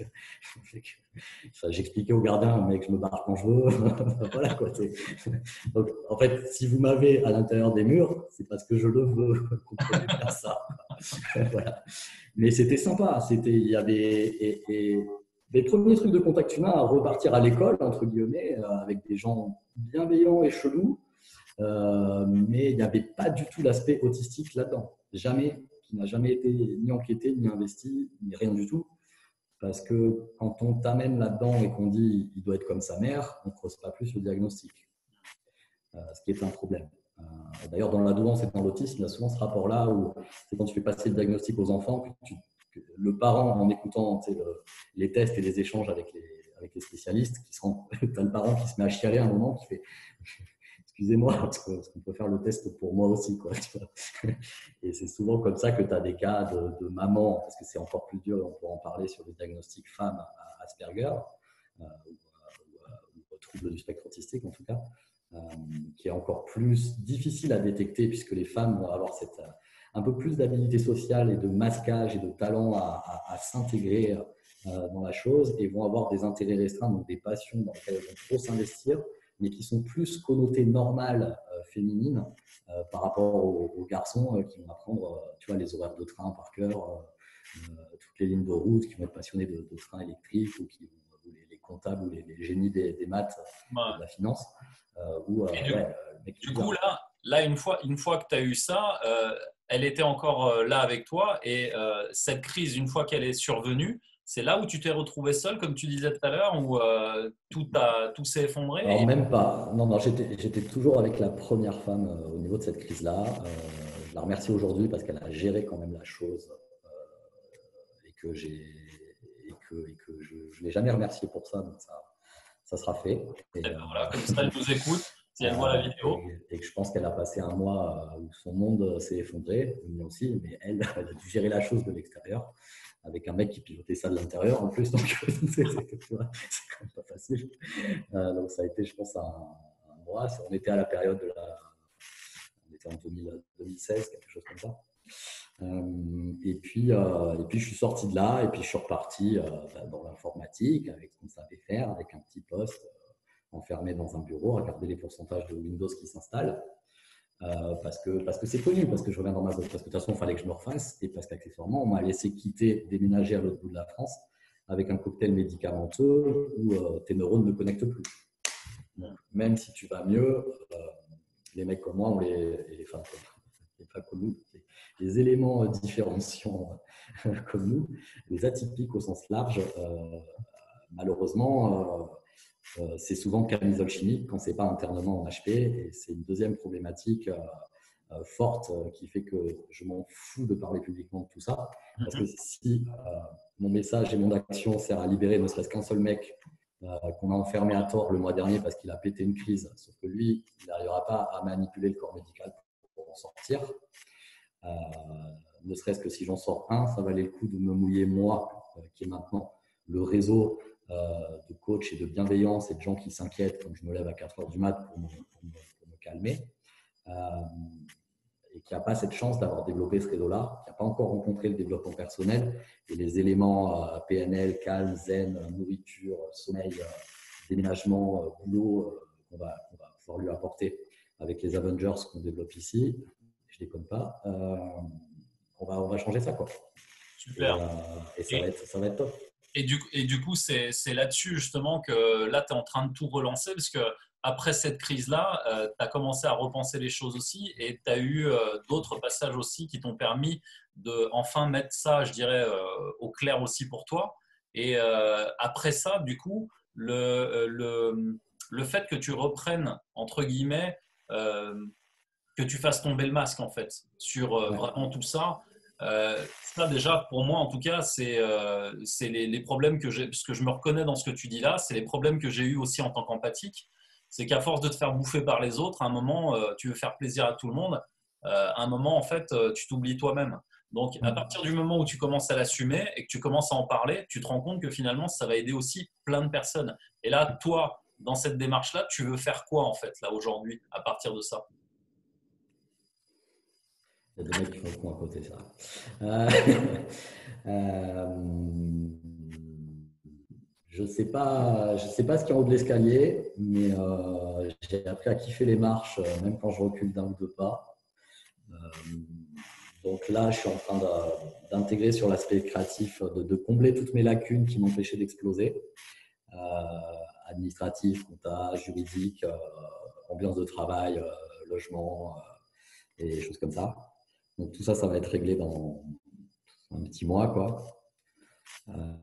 enfin, j'expliquais au gardien, mec, je me barre quand je veux. Voilà, quoi. Donc, en fait, si vous m'avez à l'intérieur des murs, c'est parce que je le veux. Vous comprenez bien ça. Voilà. Mais c'était sympa. C'était, il y avait et, et les premiers trucs de contact humain à repartir à l'école, entre guillemets, euh, avec des gens bienveillants et chelous. Euh, mais il n'y avait pas du tout l'aspect autistique là-dedans. Jamais, qui n'a jamais été ni enquêté, ni investi, ni rien du tout. Parce que quand on t'amène là-dedans et qu'on dit il doit être comme sa mère, on ne creuse pas plus le diagnostic. Euh, ce qui est un problème. Euh, d'ailleurs, dans la douance et dans l'autisme, il y a souvent ce rapport-là où c'est quand tu fais passer le diagnostic aux enfants que, tu, que le parent, en écoutant le, les tests et les échanges avec les, avec les spécialistes, qui se rend, t'as le parent qui se met à chialer à un moment, qui fait excusez-moi, parce qu'on peut faire le test pour moi aussi, quoi, tu vois. Et c'est souvent comme ça que tu as des cas de, de maman, parce que c'est encore plus dur, et on pourra en parler sur le diagnostic femme à Asperger, euh, ou, ou, ou trouble du spectre autistique en tout cas, euh, qui est encore plus difficile à détecter, puisque les femmes vont avoir cette, un peu plus d'habilité sociale et de masquage et de talent à, à, à s'intégrer euh, dans la chose, et vont avoir des intérêts restreints, donc des passions dans lesquelles elles vont trop s'investir, mais qui sont plus connotées normales euh, féminines euh, par rapport aux, aux garçons euh, qui vont apprendre euh, tu vois, les horaires de train par cœur, euh, euh, toutes les lignes de route, qui vont être passionnés de, de trains électriques, ou, qui, ou les, les comptables ou les, les génies des, des maths ouais. et de la finance. Euh, où, euh, du, ouais, mec, du coup, là, là une, fois, une fois que tu as eu ça, euh, elle était encore euh, là avec toi, et euh, cette crise, une fois qu'elle est survenue, c'est là où tu t'es retrouvé seul, comme tu disais tout à l'heure, où euh, tout, a, tout s'est effondré. Alors, et... même pas. Non, non, j'étais, j'étais toujours avec la première femme euh, au niveau de cette crise-là. Euh, je la remercie aujourd'hui parce qu'elle a géré quand même la chose euh, et que, j'ai, et que, et que je ne l'ai jamais remerciée pour ça. Donc, ça, ça sera fait. Et, et ben voilà, comme ça, elle nous écoute, si elle voit la vidéo. Et, et que je pense qu'elle a passé un mois où son monde s'est effondré, lui aussi, mais elle, elle a dû gérer la chose de l'extérieur, avec un mec qui pilotait ça de l'intérieur en plus, donc c'est, c'est, tu vois, c'est quand même pas facile. Euh, donc ça a été, je pense, un, un mois. On était à la période de la, on était en deux mille seize, quelque chose comme ça. Euh, et puis, euh, et puis je suis sorti de là, et puis je suis reparti euh, dans l'informatique avec ce qu'on savait faire, avec un petit poste, euh, enfermé dans un bureau, regarder les pourcentages de Windows qui s'installent. Euh, parce que parce que c'est connu, parce que je reviens dans ma boîte, parce que de toute façon il fallait que je me refasse, et parce qu'accessoirement on m'a laissé quitter, déménager à l'autre bout de la France avec un cocktail médicamenteux où euh, tes neurones ne connectent plus. Donc, même si tu vas mieux, euh, les mecs comme moi, on les, et les femmes comme, pas comme nous, les, les éléments différenciants euh, comme nous, les atypiques au sens large, euh, malheureusement. Euh, Euh, c'est souvent camisole chimique quand ce n'est pas internement en H P, et c'est une deuxième problématique euh, euh, forte euh, qui fait que je m'en fous de parler publiquement de tout ça, parce que si euh, mon message et mon action sert à libérer ne serait-ce qu'un seul mec euh, qu'on a enfermé à tort le mois dernier parce qu'il a pété une crise, sauf que lui, il n'arrivera pas à manipuler le corps médical pour en sortir, euh, ne serait-ce que si j'en sors un, ça valait le coup de me mouiller moi, euh, qui est maintenant le réseau Euh, de coach et de bienveillance et de gens qui s'inquiètent quand je me lève à quatre heures du mat pour me, pour me, pour me calmer, euh, et qui n'a pas cette chance d'avoir développé ce réseau-là, qui n'a pas encore rencontré le développement personnel et les éléments euh, P N L, calme, zen, nourriture, sommeil, euh, déménagement, euh, boulot euh, qu'on va, qu'on va pouvoir lui apporter avec les Avengers qu'on développe ici. Je ne déconne pas. Euh, on, va, on va changer ça, quoi. Super. Et, euh, et ça, et... Va être, ça va être top. Et du, et du coup, c'est, c'est là-dessus justement que là, tu es en train de tout relancer, parce que après cette crise-là, euh, tu as commencé à repenser les choses aussi et tu as eu euh, d'autres passages aussi qui t'ont permis de enfin mettre ça, je dirais, euh, au clair aussi pour toi. Et euh, après ça, du coup, le, le, le fait que tu reprennes, entre guillemets, euh, que tu fasses tomber le masque en fait sur euh, Ouais. vraiment tout ça. Euh, ça déjà pour moi en tout cas c'est euh, c'est les, les problèmes que j'ai, parce que je me reconnais dans ce que tu dis là, c'est les problèmes que j'ai eu aussi en tant qu'empathique. C'est qu'à force de te faire bouffer par les autres, à un moment euh, tu veux faire plaisir à tout le monde, euh, à un moment en fait euh, tu t'oublies toi-même. Donc à Mm. partir du moment où tu commences à l'assumer et que tu commences à en parler, tu te rends compte que finalement ça va aider aussi plein de personnes. Et là toi dans cette démarche là tu veux faire quoi en fait là aujourd'hui à partir de ça? Il y a des mecs qui font le con à côté, ça. Euh, euh, je sais pas, je sais pas ce qu'il y a en haut de l'escalier, mais euh, j'ai appris à kiffer les marches, euh, même quand je recule d'un ou deux pas. Euh, donc là, je suis en train de- d'intégrer sur l'aspect créatif, de, de combler toutes mes lacunes qui m'empêchaient d'exploser. Euh, administratif, comptable, juridique, euh, ambiance de travail, euh, logement euh, et choses comme ça. Donc tout ça, ça va être réglé dans un petit mois, quoi. Euh,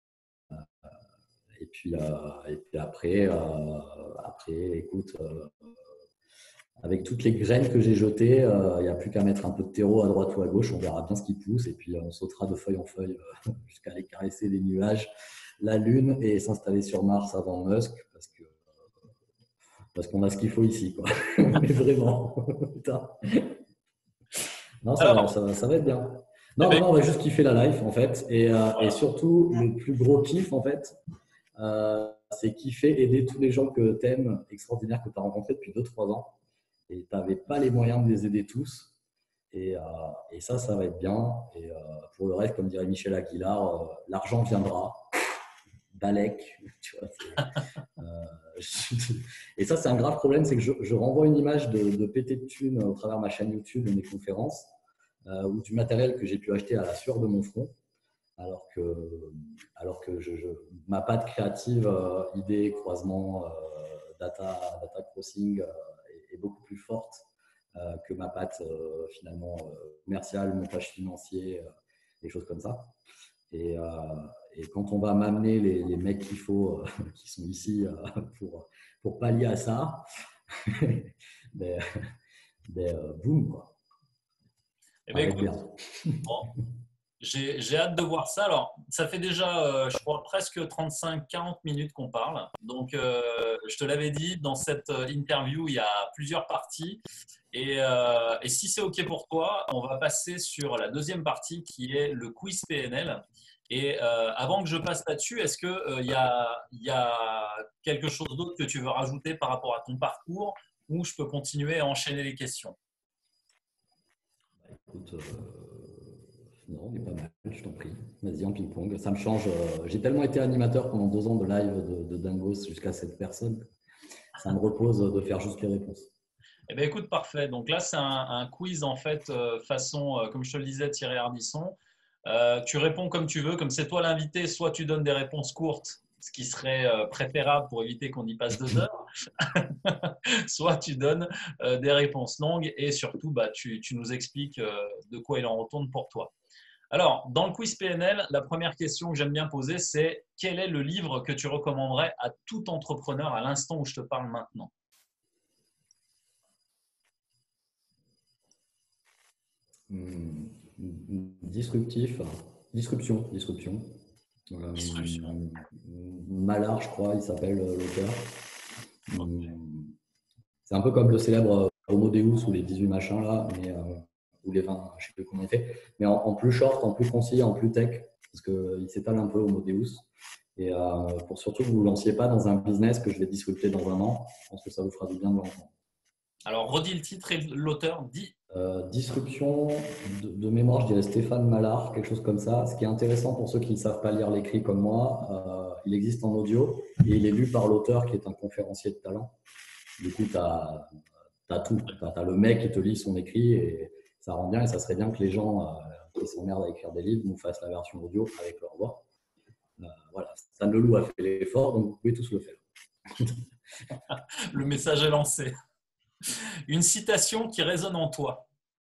et puis, euh, et puis après, euh, après, écoute, euh, avec toutes les graines que j'ai jetées, euh, il n'y a plus qu'à mettre un peu de terreau à droite ou à gauche. On verra bien ce qui pousse et puis euh, on sautera de feuille en feuille euh, jusqu'à aller caresser les nuages, la Lune et s'installer sur Mars avant Musk parce que parce qu'on a ce qu'il faut ici, quoi. Mais vraiment, putain. Non, ça va, Alors, ça va, ça va être bien. eh Non, ben, maintenant, on va juste kiffer la life, en fait. Et, euh, et voilà. surtout, le plus gros kiff, en fait, euh, c'est kiffer, aider tous les gens que tu aimes, extraordinaires, que tu as rencontrés depuis deux trois ans. Et tu n'avais pas les moyens de les aider tous. Et, euh, et ça, ça va être bien. Et euh, pour le reste, comme dirait Michel Aguilar, euh, l'argent viendra. Balek, tu vois. Euh, je, et ça, c'est un grave problème, c'est que je, je renvoie une image de, de pété de thunes au travers de ma chaîne YouTube et mes conférences, euh, ou du matériel que j'ai pu acheter à la sueur de mon front, alors que, alors que je, je, ma patte créative, euh, idée, croisement, euh, data, data crossing euh, est, est, beaucoup plus forte euh, que ma patte euh, finalement euh, commerciale, montage financier, euh, des choses comme ça. Et, euh, et quand on va m'amener les, les mecs qu'il faut, euh, qui sont ici euh, pour, pour pallier à ça, ben, ben, euh, boum, quoi. Eh Ça va ben, être écoute, bien. bon, j'ai j'ai hâte de voir ça. Alors, ça fait déjà, euh, je crois, presque trente-cinq quarante minutes qu'on parle. Donc, euh, je te l'avais dit, dans cette euh, interview, il y a plusieurs parties. Et, euh, et si c'est OK pour toi, on va passer sur la deuxième partie qui est le quiz P N L. Et euh, avant que je passe là-dessus, est-ce qu'il euh, y a, y a quelque chose d'autre que tu veux rajouter par rapport à ton parcours ou je peux continuer à enchaîner les questions? Écoute, euh, non, on est pas mal, je t'en prie. Vas-y, en ping-pong. Ça me change. euh, J'ai tellement été animateur pendant deux ans de live de, de Dingos jusqu'à cette personne. Ça me repose de faire juste les réponses. Eh bien, écoute, parfait. Donc là, c'est un, un quiz en fait, euh, façon, euh, comme je te le disais, Thierry Ardisson. Euh, tu réponds comme tu veux, comme c'est toi l'invité, soit tu donnes des réponses courtes, ce qui serait euh, préférable pour éviter qu'on y passe deux heures, soit tu donnes euh, des réponses longues et surtout, bah, tu, tu nous expliques euh, de quoi il en retourne pour toi. Alors, dans le quiz P N L, la première question que j'aime bien poser, c'est quel est le livre que tu recommanderais à tout entrepreneur à l'instant où je te parle maintenant? Hum, disruptif, disruption, disruption. Disruption. Euh, Mallard, je crois, il s'appelle euh, l'auteur. Ok. Hum, C'est un peu comme le célèbre euh, Homo Deus ou les dix-huit machins là, mais, euh, ou les vingt, je ne sais plus comment il fait, mais en, en, plus short, en plus concis, en plus tech, parce qu'il s'étale un peu Homo Deus. Et euh, pour surtout que vous ne vous lanciez pas dans un business que je vais disrupter dans un an, je pense que ça vous fera du bien de l'entendre. Alors, redis le titre et l'auteur dit. Euh, disruption de, de, mémoire, je dirais Stéphane Mallard, quelque chose comme ça. Ce qui est intéressant pour ceux qui ne savent pas lire l'écrit comme moi, euh, il existe en audio et il est lu par l'auteur qui est un conférencier de talent. Du coup, tu as, as tout. Tu as, as le mec qui te lit son écrit et ça rend bien. Et ça serait bien que les gens euh, qui s'emmerdent à écrire des livres nous fassent la version audio avec leur voix. Euh, voilà. Stan Leloup a fait l'effort, donc vous pouvez tous le faire. Le message est lancé. Une citation qui résonne en toi.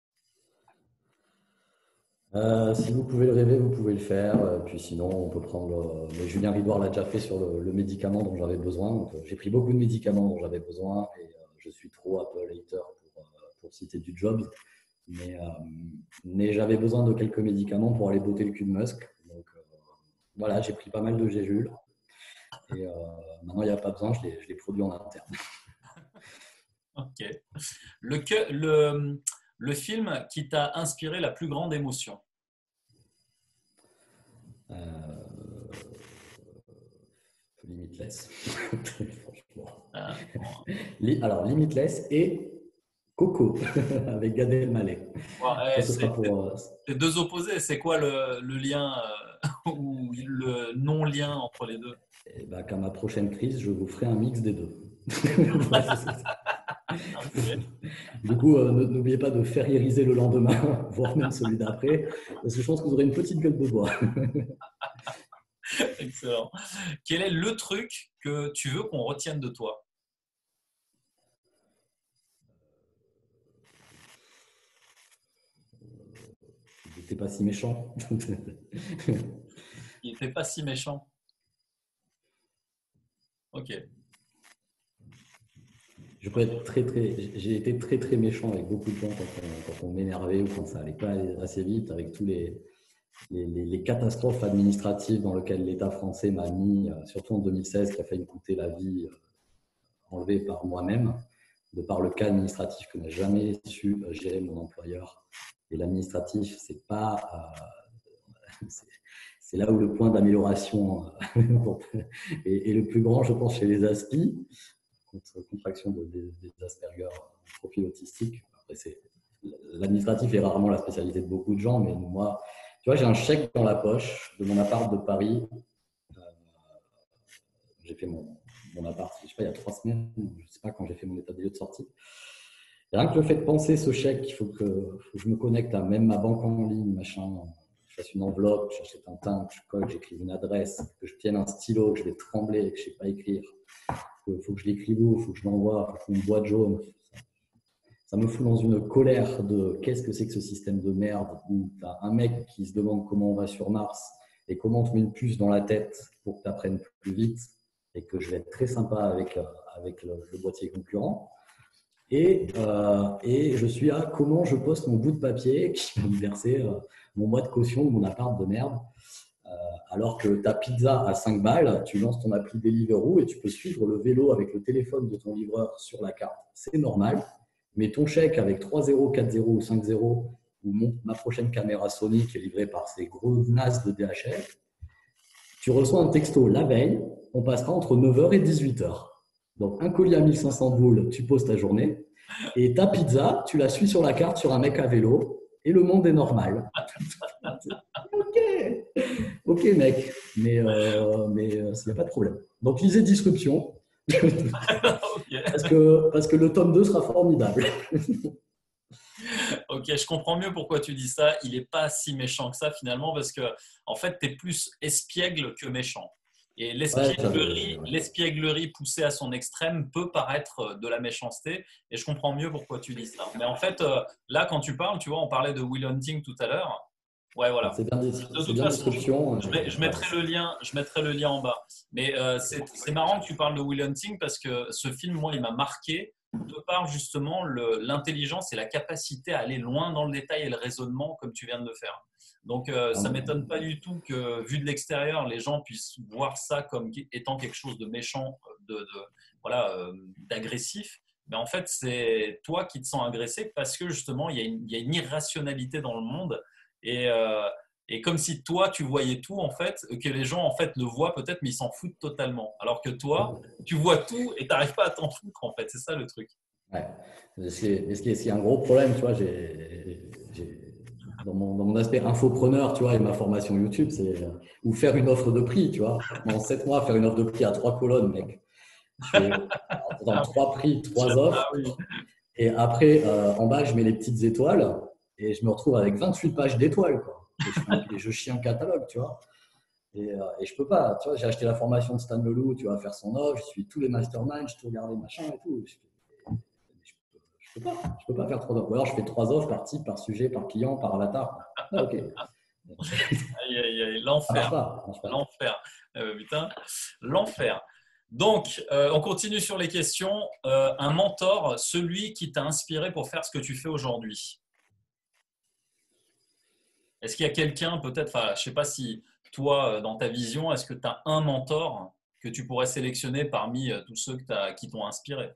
Euh, si vous pouvez le rêver, vous pouvez le faire. Euh, Puis sinon, on peut prendre. euh, Mais Julien Ridoir l'a déjà fait sur le, le médicament dont j'avais besoin. Donc, euh, j'ai pris beaucoup de médicaments dont j'avais besoin et euh, je suis trop Apple hater pour, euh, pour citer du Jobs. Mais, euh, mais j'avais besoin de quelques médicaments pour aller botter le cul de Musk. Donc euh, voilà, j'ai pris pas mal de gélules. Et euh, maintenant, il n'y a pas besoin, je les, je les produis en interne. Ok. Le, que- le, le film qui t'a inspiré la plus grande émotion. Euh, Limitless. Franchement. Ah, Li- Alors, Limitless et Coco avec Gad Elmaleh. bon, Ça, ouais, ce sera c'est pour. euh, c'est deux opposés. C'est quoi le, le lien euh, ou le non-lien entre les deux? Eh ben, qu'à ma prochaine crise, je vous ferai un mix des deux. Ouais, c'est ça. Ok. Du coup, euh, n'oubliez pas de faire iriser le lendemain, voire même celui d'après, parce que je pense que vous aurez une petite gueule de bois. Excellent. Quel est le truc que tu veux qu'on retienne de toi? J'étais pas si méchant. Il n'était pas si méchant. Ok. Je peux être très, très, j'ai été très, très méchant avec beaucoup de gens quand on, quand on m'énervait ou quand ça allait pas assez vite, avec tous les, les, les- les catastrophes administratives dans lesquelles l'État français m'a mis, euh, surtout en deux mille seize, qui a failli me coûter la vie, euh, enlevée par moi-même, de par le cas administratif que n'a jamais su euh, gérer mon employeur. Et l'administratif, c'est pas, euh, c'est c'est là où le point d'amélioration euh, est, est le plus grand, je pense, chez les Aspi. Contre contraction de, des, des Asperger en profil autistique. Après, c'est, l'administratif est rarement la spécialité de beaucoup de gens, mais moi, tu vois, j'ai un chèque dans la poche de mon appart de Paris. Euh, j'ai fait mon, mon appart, je sais pas, il y a trois semaines, je ne sais pas quand j'ai fait mon état des lieux de sortie. Et rien que le fait de penser ce chèque, il faut que, faut que je me connecte à même ma banque en ligne, machin. Je fasse une enveloppe, que j'achète un timbre, que je colle, que j'écrive une adresse, que je tienne un stylo, que je vais trembler, que je ne sais pas écrire. Il faut que je l'écrive où, il faut que je l'envoie, il faut une boîte jaune. Ça me fout dans une colère de qu'est-ce que c'est que ce système de merde où tu as un mec qui se demande comment on va sur Mars et comment on te met une puce dans la tête pour que tu apprennes plus vite et que je vais être très sympa avec, avec le, le boîtier concurrent. Et, euh, et je suis à comment je poste mon bout de papier qui va me verser euh, mon mois de caution de mon appart de merde. Euh, alors que ta pizza à cinq balles, tu lances ton appli Deliveroo et tu peux suivre le vélo avec le téléphone de ton livreur sur la carte. C'est normal. Mais ton chèque avec trois zéros, quatre zéros ou cinq zéros, ou mon, ma prochaine caméra Sony qui est livrée par ces gros nazes de D H L, tu reçois un texto la veille, on passera entre neuf heures et dix-huit heures. Donc un colis à mille cinq cents boules, tu poses ta journée. Et ta pizza, tu la suis sur la carte sur un mec à vélo et le monde est normal. Ok, ok mec, mais euh, mais il n'y a pas de problème. Donc lisez Disruption. Ok. parce, que, parce que le tome deux sera formidable. Ok, je comprends mieux pourquoi tu dis ça. Il n'est pas si méchant que ça finalement parce que en fait, tu es plus espiègle que méchant. Et Ouais, l'espièglerie, ouais. l'espièglerie poussée à son extrême peut paraître de la méchanceté. Et je comprends mieux pourquoi tu dis ça. Mais en fait, euh, là, quand tu parles, tu vois, on parlait de Will Hunting tout à l'heure. Ouais, voilà. C'est bien, De c'est toute bien façon, je, Disruption. je mets- je Ouais. mettrai le lien, je mettrai le lien en bas. Mais euh, c'est c'est marrant que tu parles de Will Hunting parce que ce film, moi, il m'a marqué de par justement le- l'intelligence et la capacité à aller loin dans le détail et le raisonnement comme tu viens de le faire. Donc, euh, ça ne m'étonne pas du tout que, vu de l'extérieur, les gens puissent voir ça comme étant quelque chose de méchant, de, de- voilà, euh, d'agressif. Mais en fait, c'est toi qui te sens agressé parce que justement, il y a une, il y a une irrationalité dans le monde. Et, euh, et comme si toi, tu voyais tout, en fait, que les gens, en fait, le voient peut-être, mais ils s'en foutent totalement. Alors que toi, tu vois tout et tu n'arrives pas à t'en foutre, en fait. C'est ça le truc. Ouais. Ce qui est, ce qui est, ce qui est un gros problème, tu vois, j'ai, j'ai- dans, mon, dans mon aspect infopreneur, tu vois, et ma formation YouTube, c'est euh, ou faire une offre de prix, tu vois. En sept mois, faire une offre de prix à trois colonnes, mec. Je fais dans Ah trois prix, oui. trois Ah offres. oui. Et après, euh, en bas, je mets les petites étoiles et je me retrouve avec vingt-huit pages d'étoiles, quoi. Et je, fais un- et je chie un catalogue, tu vois. Et, euh, et je peux pas. Tu vois, j'ai acheté la formation de Stan Leloup, tu vas faire son offre, je suis tous les masterminds, je tout regardé machin et tout. Je, je, peux, je peux pas. Je peux pas faire trois offres. Ou alors je fais trois offres par type, par sujet, par client, par avatar. Ah, ok. Aïe, aïe, aïe, Ça marche l'enfer. pas. Ça marche pas. L'enfer. Euh, putain, l'enfer. Donc, euh, on continue sur les questions. Euh, un mentor, celui qui t'a inspiré pour faire ce que tu fais aujourd'hui. Est-ce qu'il y a quelqu'un, peut-être, enfin, je ne sais pas si toi, dans ta vision, est-ce que tu as un mentor que tu pourrais sélectionner parmi tous ceux que t'as, qui t'ont inspiré?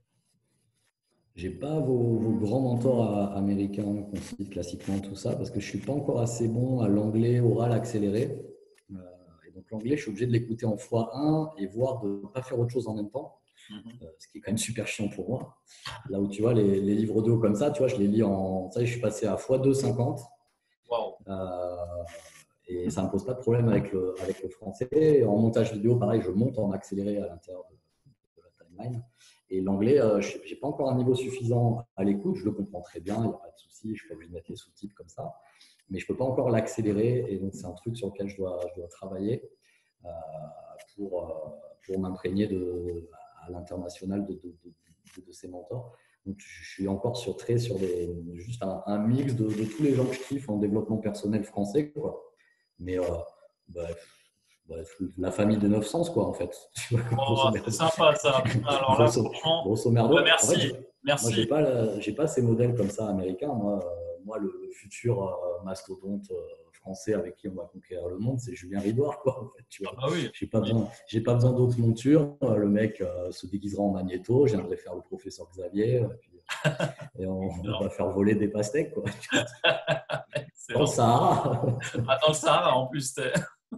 J'ai pas vos, vos grands mentors américains qu'on cite classiquement, tout ça, parce que je suis pas encore assez bon à l'anglais oral accéléré. Euh, et donc l'anglais, je suis obligé de l'écouter en fois un et voir de ne pas faire autre chose en même temps, Mm-hmm. euh, ce qui est quand même super chiant pour moi. Là où tu vois, les, les livres audio comme ça, tu vois, je les lis en. Ça, je suis passé à fois deux cinquante. Wow. Euh, et ça ne me pose pas de problème avec le, avec le français. Et en montage vidéo, pareil, je monte en accéléré à l'intérieur de, de la timeline. Et l'anglais, euh, je n'ai pas encore un niveau suffisant à l'écoute. Je le comprends très bien, il n'y a pas de souci. Je peux obligé de mettre les sous-titres comme ça. Mais je ne peux pas encore l'accélérer. Et donc, c'est un truc sur lequel je dois, je dois travailler euh, pour, euh, pour m'imprégner de, à l'international de, de, de, de ces mentors. Donc, je suis encore sur très sur des, juste un, un mix de, de tous les gens que je kiffe en développement personnel français, quoi. Mais euh, bref, bref, la famille de neuf cents, quoi, en fait. Oh, c'est sympa ça. Alors là, grosso, franchement, grosso bah, merdo. En fait, merci. moi, j'ai Merci. pas, j'ai pas ces modèles comme ça américains. Moi, euh, moi le, le futur euh, mastodonte euh, français avec qui on va conquérir le monde, c'est Julien Ridoir, quoi. En fait, tu Ah vois. bah oui. J'ai pas besoin, j'ai pas besoin d'autres montures. Euh, Le mec euh, se déguisera en magnéto. Je viendrai faire le professeur Xavier. Et, puis, et on, on va faire voler des pastèques, quoi. Dans le Excellent. Sahara. Ah, dans le Sahara, en plus. t'es-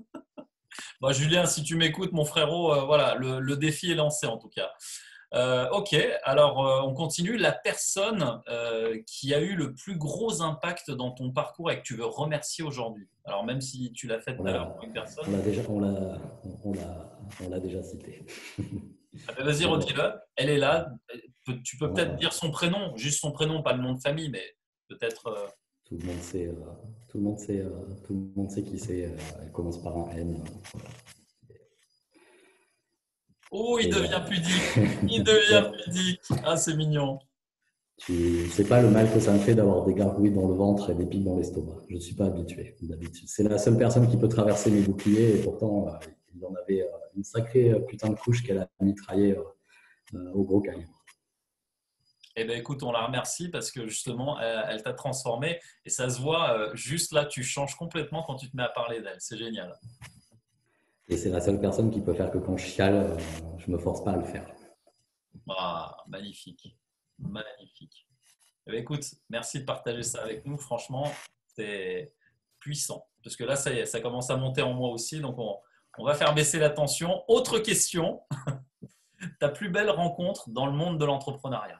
Bon, Julien, si tu m'écoutes, mon frérot, euh, voilà, le, le défi est lancé en tout cas. Euh, ok, alors euh, on continue. La personne euh, qui a eu le plus gros impact dans ton parcours et que tu veux remercier aujourd'hui. Alors même si tu l'as fait On tout à l'heure l'a, pour une personne, on l'a déjà, on l'a, on l'a, on l'a déjà cité. ah ben, vas-y, Mais bon, redis-le. Elle est là. Tu peux peut-être voilà. dire son prénom, juste son prénom, pas le nom de famille, mais peut-être. euh, Tout le monde sait, euh, tout le monde sait, euh, tout le monde sait qui c'est. Euh, elle commence par un N. Euh, voilà. Oh, il Et devient euh, pudique. Il devient ouais, pudique. Ah, c'est mignon. tu sais pas le mal que ça me fait d'avoir des gargouilles dans le ventre et des pics dans l'estomac. Je ne suis pas habitué d'habitude. C'est la seule personne qui peut traverser mes boucliers et pourtant euh, il en avait euh, une sacrée euh, putain de couche qu'elle a mitraillée euh, euh, au gros calibre. Eh bien, écoute, on la remercie parce que justement, elle, elle t'a transformé et ça se voit. euh, juste là, tu changes complètement quand tu te mets à parler d'elle. C'est génial. Et c'est la seule personne qui peut faire que quand je chiale, euh, je me force pas à le faire. Ah, magnifique. Magnifique. Eh bien, écoute, merci de partager ça avec nous. Franchement, c'est puissant. Parce que là, ça y est, ça commence à monter en moi aussi. Donc, on, on va faire baisser la tension. Autre question. Ta plus belle rencontre dans le monde de l'entrepreneuriat?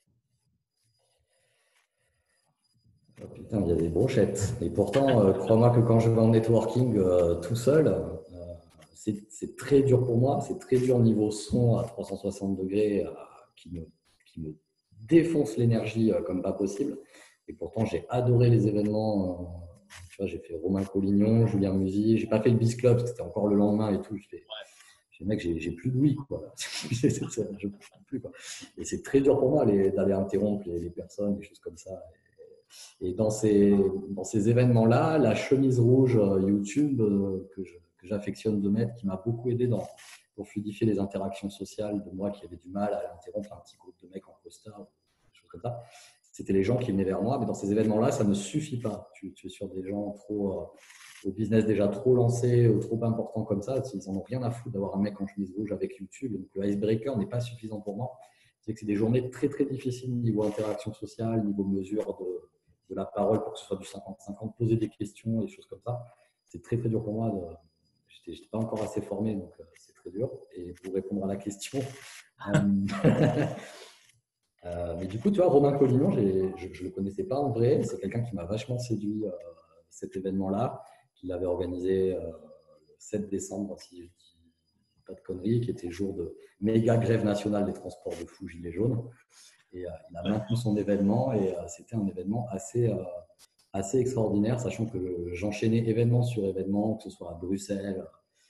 Oh, putain, il y a des brochettes. Et pourtant, euh, crois-moi que quand je vais en networking euh, tout seul, euh, c'est, c'est très dur pour moi. C'est très dur niveau son à trois cent soixante degrés euh, qui, me, qui me défonce l'énergie euh, comme pas possible. Et pourtant, j'ai adoré les événements. Euh, tu vois, j'ai fait Romain Collignon, Julien Musy. J'ai pas fait le Biz Club, c'était encore le lendemain et tout. Je fais, je fais, mec, j'ai, j'ai plus d'ouïe, quoi. Je peux plus, quoi. Et c'est très dur pour moi les, d'aller interrompre les, les personnes, des choses comme ça. Et dans ces, dans ces événements-là, la chemise rouge euh, YouTube euh, que, je, que j'affectionne de mettre, qui m'a beaucoup aidé dans, pour fluidifier les interactions sociales de moi qui avait du mal à interrompre un petit groupe de mecs en costard, des choses comme ça. C'était les gens qui venaient vers moi, mais dans ces événements-là, ça ne suffit pas. Tu, tu es sur des gens trop, euh, au business déjà trop lancé, ou trop important comme ça, ils n'en ont rien à foutre d'avoir un mec en chemise rouge avec YouTube. Donc le icebreaker n'est pas suffisant pour moi. C'est que c'est des journées très très difficiles niveau interaction sociale, niveau mesure de de la parole pour que ce soit du cinquante cinquante, poser des questions, des choses comme ça. C'est très très dur pour moi. De... Je n'étais pas encore assez formé, donc euh, c'est très dur. Et pour répondre à la question, euh... euh, mais du coup, tu vois, Romain Collignon, je ne le connaissais pas en vrai. C'est quelqu'un qui m'a vachement séduit euh, cet événement-là, qu'il avait organisé euh, le sept décembre, si je dis pas de conneries, qui était jour de méga grève nationale des transports de fous gilets jaunes. Et euh, il a maintenu son événement et euh, c'était un événement assez, euh, assez extraordinaire, sachant que j'enchaînais événement sur événement, que ce soit à Bruxelles,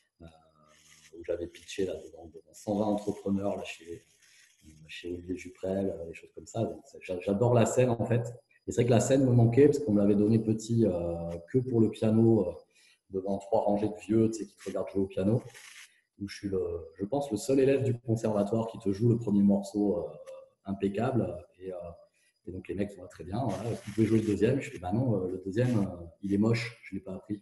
j'avais pitché là, devant, devant cent vingt entrepreneurs là, chez, chez Olivier Juprel, des choses comme ça. Donc, j'adore la scène en fait. Et c'est vrai que la scène me manquait parce qu'on me l'avait donné petit euh, que pour le piano, euh, devant trois rangées de vieux, tu sais, qui te regardent jouer au piano. Où je suis, le, je pense, le seul élève du conservatoire qui te joue le premier morceau euh, impeccable. Et, euh, et donc les mecs sont là, très bien. Voilà. Est-ce que vous pouvez jouer le deuxième? Je fais bah non, euh, le deuxième, euh, il est moche, je ne l'ai pas appris.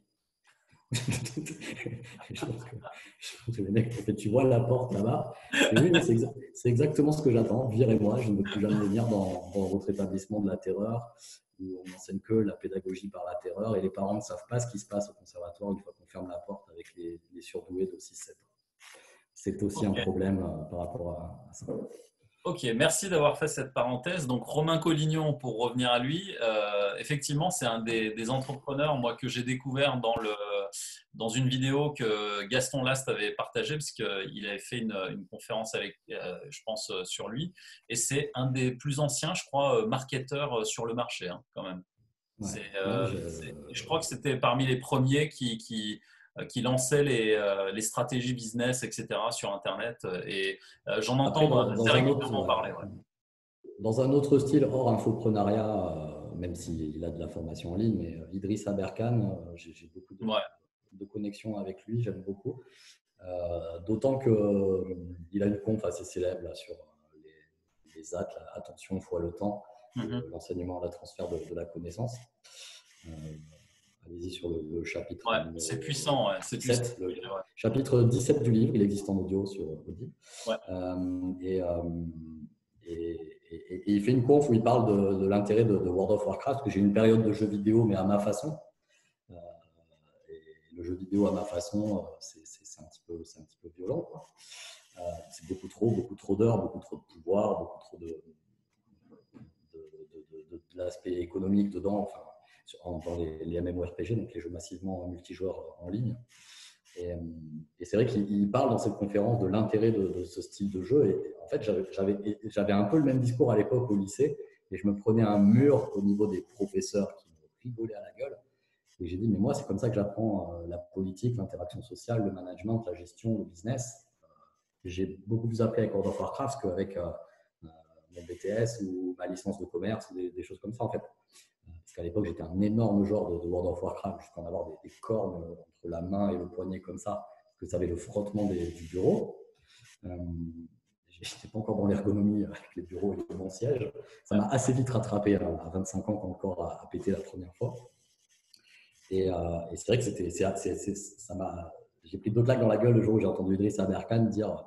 je, pense que, je pense que les mecs, en fait, tu vois la porte là-bas. Et oui, c'est, exa- c'est exactement ce que j'attends. Virez-moi, je ne veux plus jamais venir dans, dans votre établissement de la terreur où on n'enseigne que la pédagogie par la terreur et les parents ne savent pas ce qui se passe au conservatoire une fois qu'on ferme la porte avec les, les surdoués de six sept ans. C'est aussi okay. un problème euh, par rapport à, à ça. Ok, merci d'avoir fait cette parenthèse. Donc Romain Collignon, pour revenir à lui, euh, effectivement, c'est un des, des entrepreneurs moi, que j'ai découvert dans, le, dans une vidéo que Gaston Last avait partagée, parce qu'il avait fait une, une conférence avec, euh, je pense, sur lui. Et c'est un des plus anciens, je crois, marketeurs sur le marché, hein, quand même. Ouais, c'est, euh, ouais, je... c'est, je crois que c'était parmi les premiers qui, qui, qui lançaient les, euh, les stratégies business, et cetera sur Internet. Et euh, j'en entends Après, dans, assez dans régulièrement autre, parler. Ouais. Dans un autre style, hors infoprenariat, euh, même s'il a de la formation en ligne, mais euh, Idriss Aberkan, euh, j'ai, j'ai beaucoup de, Ouais. de connexions avec lui, j'aime beaucoup. Euh, d'autant qu'il euh, a une conf assez célèbre là, sur les, les A T, là, attention fois le temps, Mm-hmm. le, l'enseignement, la transfert de, de la connaissance. Euh, allez-y sur le, le chapitre ouais, numéro c'est puissant, ouais, c'est dix-sept, puissant. le Ouais. chapitre dix-sept du livre, il existe en audio sur Audible. Ouais. Euh, et, euh, et, et, et il fait une conf où il parle de, de l'intérêt de, de World of Warcraft, parce que j'ai une période de jeux vidéo, mais à ma façon. Euh, et le jeu vidéo à ma façon, c'est, c'est, c'est, un, petit peu, c'est un petit peu violent, quoi. Euh, c'est beaucoup trop, beaucoup trop d'heures, beaucoup trop de pouvoir, beaucoup trop de, de, de, de, de, de l'aspect économique dedans, enfin, dans les, les MMORPG, donc les jeux massivement multijoueurs en ligne. Et, et c'est vrai qu'il parle dans cette conférence de l'intérêt de, de ce style de jeu. Et en fait, j'avais, j'avais, j'avais un peu le même discours à l'époque au lycée, et je me prenais un mur au niveau des professeurs qui me rigolaient à la gueule. Et j'ai dit, mais moi, c'est comme ça que j'apprends la politique, l'interaction sociale, le management, la gestion, le business. J'ai beaucoup plus appris avec World of Warcraft qu'avec euh, mon B T S ou ma licence de commerce, ou des, des choses comme ça, en fait. Parce qu'à l'époque, j'étais un énorme joueur de, de World of Warcraft, jusqu'à en avoir des, des cornes entre la main et le poignet comme ça, parce que ça avait le frottement des, du bureau. Euh, je n'étais pas encore dans l'ergonomie avec les bureaux et mon siège. Ça m'a assez vite rattrapé à, à vingt-cinq ans quand le corps a, a pété la première fois. Et, euh, et c'est vrai que c'était, c'est, c'est, c'est, ça m'a, j'ai pris deux claques dans la gueule le jour où j'ai entendu Idriss Aberkan dire,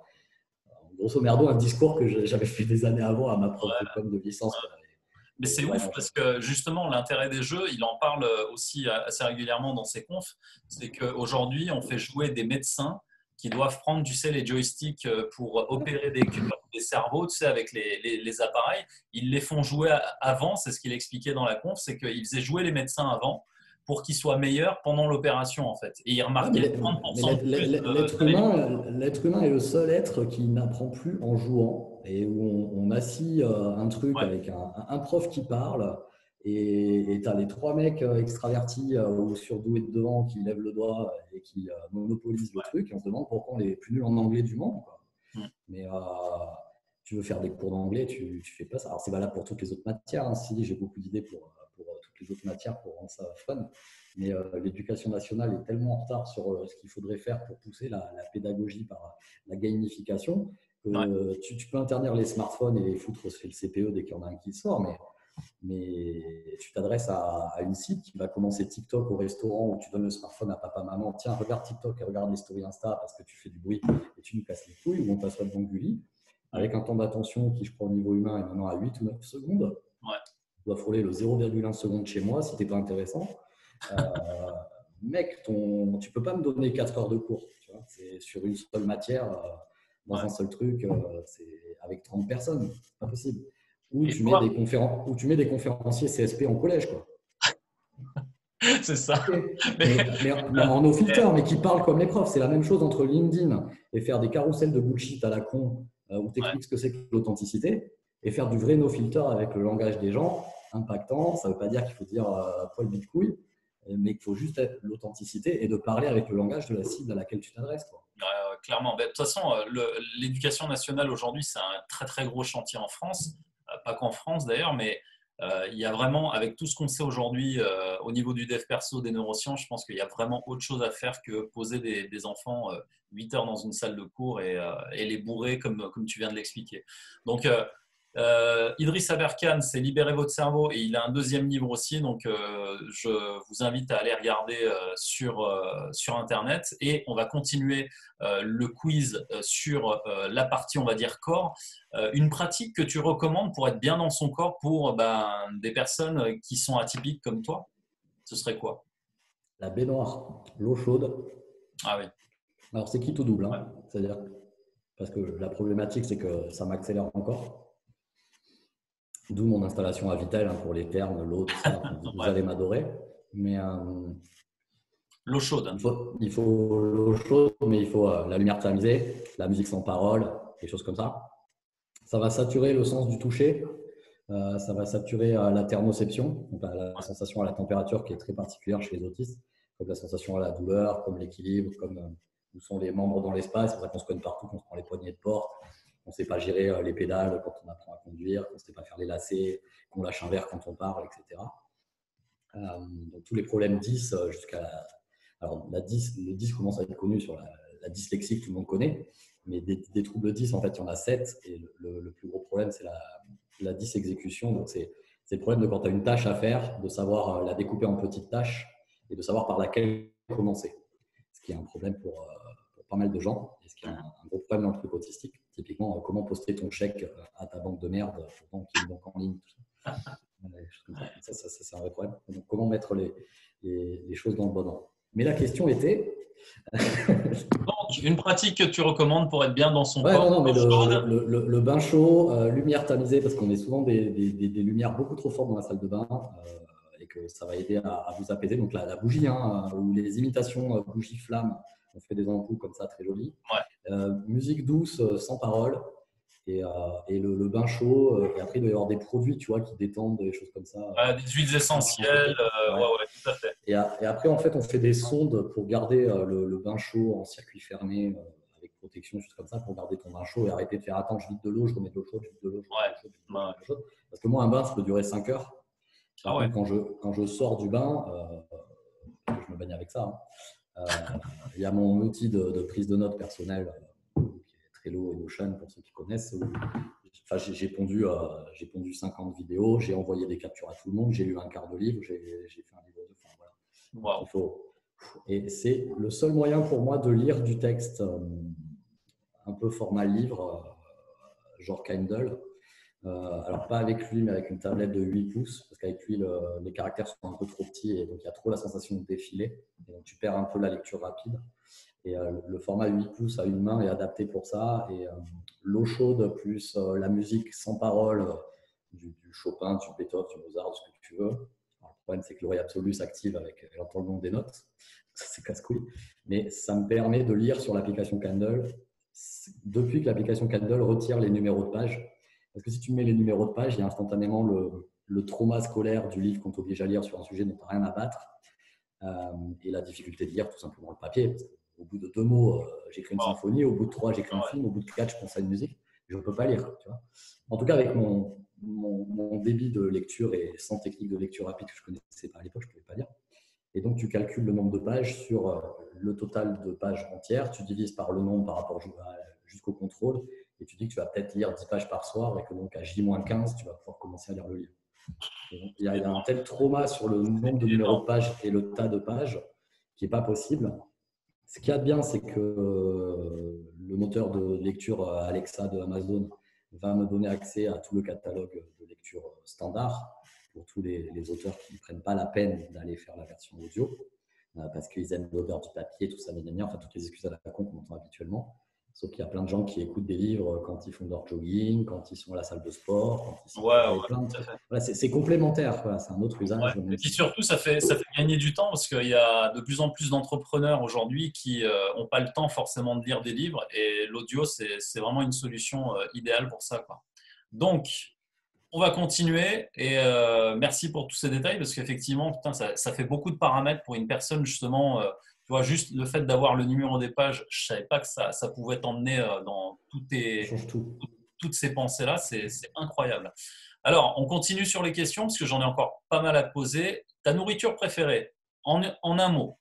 grosso merdo, un discours que j'avais fait des années avant à ma prof ouais. de com de licence. Ouais. Mais c'est ouf parce que justement, l'intérêt des jeux, il en parle aussi assez régulièrement dans ses confs, c'est qu'aujourd'hui, on fait jouer des médecins qui doivent prendre, tu sais, les joysticks pour opérer des cœurs, des cerveaux, tu sais, avec les, les, les appareils. Ils les font jouer avant, c'est ce qu'il expliquait dans la conf, c'est qu'il faisait jouer les médecins avant pour qu'ils soient meilleurs pendant l'opération, en fait. Et il remarquait ouais, trente pour cent de plus. L'être humain, l'être humain est le seul être qui n'apprend plus en jouant et où on, on assit un truc ouais. avec un, un prof qui parle et tu as les trois mecs extravertis ou surdoués de devant qui lèvent le doigt et qui monopolisent le ouais. truc et on se demande pourquoi on est les plus nuls en anglais du monde, quoi. Mm. Mais euh, tu veux faire des cours d'anglais, tu, tu fais pas ça. Alors c'est valable pour toutes les autres matières, hein. Si j'ai beaucoup d'idées pour, pour toutes les autres matières pour rendre ça fun. Mais euh, l'éducation nationale est tellement en retard sur euh, ce qu'il faudrait faire pour pousser la, la pédagogie par la gamification que ouais. tu, tu peux interdire les smartphones et les foutre sur le C P E dès qu'il y en a un qui sort, mais, mais tu t'adresses à, à une cible qui va commencer TikTok au restaurant où tu donnes le smartphone à papa, maman, tiens, regarde TikTok et regarde les stories Insta parce que tu fais du bruit et tu nous casses les couilles, ou on t'assoit devant du lit, avec un temps d'attention qui, je crois, au niveau humain est maintenant à huit ou neuf secondes. Ouais. Tu dois frôler le zéro virgule un seconde chez moi si tu n'es pas intéressant. Euh, mec, ton, tu peux pas me donner quatre heures de cours. Tu vois, c'est sur une seule matière, euh, dans ouais. un seul truc, euh, c'est avec trente personnes, c'est pas possible. Ou tu, mets des conféren- ou tu mets des conférenciers C S P en collège, quoi. C'est ça. Okay. Mais, mais, mais en no filter, mais qui parlent comme les profs. C'est la même chose entre LinkedIn et faire des carousels de bullshit à la con euh, où tu expliques ouais. ce que c'est que l'authenticité et faire du vrai no filter avec le langage des gens impactant. Ça ne veut pas dire qu'il faut dire euh, poil bite couille, mais qu'il faut juste être l'authenticité et de parler avec le langage de la cible à laquelle tu t'adresses, quoi. Ouais, ouais, clairement. Ben, de toute façon, euh, le- l'éducation nationale aujourd'hui, c'est un très très gros chantier en France, Euh, pas qu'en France d'ailleurs, mais euh, il y a vraiment, avec tout ce qu'on sait aujourd'hui euh, au niveau du dev perso, des neurosciences, je pense qu'il y a vraiment autre chose à faire que poser des, des enfants euh, huit heures dans une salle de cours et, euh, et les bourrer comme, comme tu viens de l'expliquer. Donc, euh, euh, Idriss Aberkan, c'est Libérer votre cerveau et il a un deuxième livre aussi. Donc, euh, je vous invite à aller regarder euh, sur, euh, sur Internet et on va continuer euh, le quiz euh, sur euh, la partie, on va dire, corps. Euh, une pratique que tu recommandes pour être bien dans son corps pour ben, des personnes qui sont atypiques comme toi, ce serait quoi? La baignoire, l'eau chaude. Ah oui. Alors, c'est qui tout double, Ouais. hein. C'est-à-dire, parce que la problématique, c'est que ça m'accélère encore. D'où mon installation à Vitel hein, pour les termes, l'eau, tout ça. Vous, vous Ouais. allez m'adorer. Mais euh, L'eau chaude. Hein. il faut, il faut l'eau chaude, mais il faut euh, la lumière tamisée, la musique sans parole, des choses comme ça. Ça va saturer le sens du toucher. Euh, ça va saturer euh, la thermoception, donc la, la Ouais. sensation à la température qui est très particulière chez les autistes, comme la sensation à la douleur, comme l'équilibre, comme euh, où sont les membres dans l'espace. C'est pour ça qu'on se cogne partout, qu'on se prend les poignées de porte, qu'on ne sait pas gérer euh, les pédales quand on apprend à conduire, qu'on ne sait pas faire les lacets, qu'on lâche un verre quand on parle, et cetera. Euh, donc tous les problèmes dix euh, jusqu'à la... Alors la dix, le dix commence à être connu sur la, la dyslexie que tout le monde connaît, mais des, des troubles dix, en fait, il y en a sept, et le, le, le plus gros problème, c'est la, la dysexécution. Donc c'est le problème de quand tu as une tâche à faire, de savoir la découper en petites tâches et de savoir par laquelle commencer. Ce qui est un problème pour, pour pas mal de gens, et ce qui est un, un gros problème dans le truc autistique. Typiquement, comment poster ton chèque à ta banque de merde pendant qu'il y a une banque en ligne, tout ça. Ça, ça, ça c'est un vrai problème. Donc, comment mettre les, les, les choses dans le bon ordre. Mais la question était… Donc, une pratique que tu recommandes pour être bien dans son Ouais, corps. non, non, mais le, le, le, le bain chaud, euh, lumière tamisée, parce qu'on met souvent des, des, des, des lumières beaucoup trop fortes dans la salle de bain euh, et que ça va aider à, à vous apaiser. Donc la, la bougie, hein, ou les imitations euh, bougie flamme, on fait des ampoules comme ça, très jolies. Ouais. Euh, musique douce, euh, sans parole. Et, euh, et le, le bain chaud, euh, et après il doit y avoir des produits tu vois, qui détendent, des choses comme ça. Ouais, des huiles essentielles, euh, ouais. ouais, ouais, tout à fait. Et, à, et après, en fait, on fait des sondes pour garder euh, le, le bain chaud en circuit fermé, euh, avec protection, choses comme ça, pour garder ton bain chaud et arrêter de faire attends, je vide de l'eau, je remets de l'eau chaude, je vide de l'eau, je remets de l'eau chaude, je vide de l'eau, je remets de l'eau chaude. Parce que moi, un bain, ça peut durer cinq heures. Par Ah ouais. contre, quand je, quand je sors du bain, euh, je me baigne avec ça. Il hein. euh, y a mon outil de, de prise de notes personnelle, euh, qui est Trello et Notion, pour ceux qui connaissent. Où, enfin, j'ai pondu, euh, j'ai pondu cinquante vidéos, j'ai envoyé des captures à tout le monde, j'ai lu un quart de livre, j'ai fait un livre de fin. Voilà. Wow. Il faut, et c'est le seul moyen pour moi de lire du texte euh, un peu format livre, euh, genre Kindle. Euh, alors, pas avec lui, mais avec une tablette de huit pouces, parce qu'avec lui, le, les caractères sont un peu trop petits et donc il y a trop la sensation de défiler. Et donc, tu perds un peu la lecture rapide. Et euh, le format huit pouces à une main est adapté pour ça. Et euh, l'eau chaude plus euh, la musique sans parole, euh, du, du Chopin, du Beethoven, du Mozart, ce que tu veux. Alors, le problème, c'est que l'oreille absolue s'active avec l'entendement des notes. C'est casse-couille. Mais ça me permet de lire sur l'application Kindle depuis que l'application Kindle retire les numéros de page. Parce que si tu mets les numéros de page, il y a instantanément le, le trauma scolaire du livre qu'on t'oblige à lire sur un sujet dont tu n'as rien à battre. Euh, et la difficulté de lire tout simplement le papier. Parce qu'au bout de deux mots, euh, j'écris une symphonie. Au bout de trois, j'écris un film. Au bout de quatre, je pense à une musique. Je ne peux pas lire. Tu vois. En tout cas, avec mon, mon, mon débit de lecture et sans technique de lecture rapide que je ne connaissais pas à l'époque, je ne pouvais pas lire. Et donc, tu calcules le nombre de pages sur euh, le total de pages entières. Tu divises par le nombre par rapport jusqu'au contrôle. Et tu dis que tu vas peut-être lire dix pages par soir et que donc à J moins quinze, tu vas pouvoir commencer à lire le livre. Donc, il, y a, il y a un tel trauma sur le nombre de numéros de pages et le tas de pages qui n'est pas possible. Ce qu'il y a de bien, c'est que euh, le moteur de lecture Alexa de Amazon va me donner accès à tout le catalogue de lecture standard pour tous les, les auteurs qui ne prennent pas la peine d'aller faire la version audio euh, parce qu'ils aiment l'odeur du papier, tout ça, enfin toutes les excuses à la con qu'on entend habituellement. Sauf qu'il y a plein de gens qui écoutent des livres quand ils font leur jogging, quand ils sont à la salle de sport, quand ils sont ouais, ouais, plein de... voilà, c'est complémentaire, voilà, c'est un autre usage. Ouais. Et puis surtout, ça fait, ça fait gagner du temps parce qu'il y a de plus en plus d'entrepreneurs aujourd'hui qui n'ont euh, pas le temps forcément de lire des livres et l'audio, c'est vraiment une solution euh, idéale pour ça, quoi. Donc, on va continuer et euh, merci pour tous ces détails parce qu'effectivement, putain, ça, ça fait beaucoup de paramètres pour une personne justement. Euh, vois, juste le fait d'avoir le numéro des pages, je ne savais pas que ça, ça pouvait t'emmener euh, dans toutes, tes, Ça change tout. toutes ces pensées-là. C'est c'est incroyable. Alors, on continue sur les questions parce que j'en ai encore pas mal à te poser. Ta nourriture préférée, en, en un mot?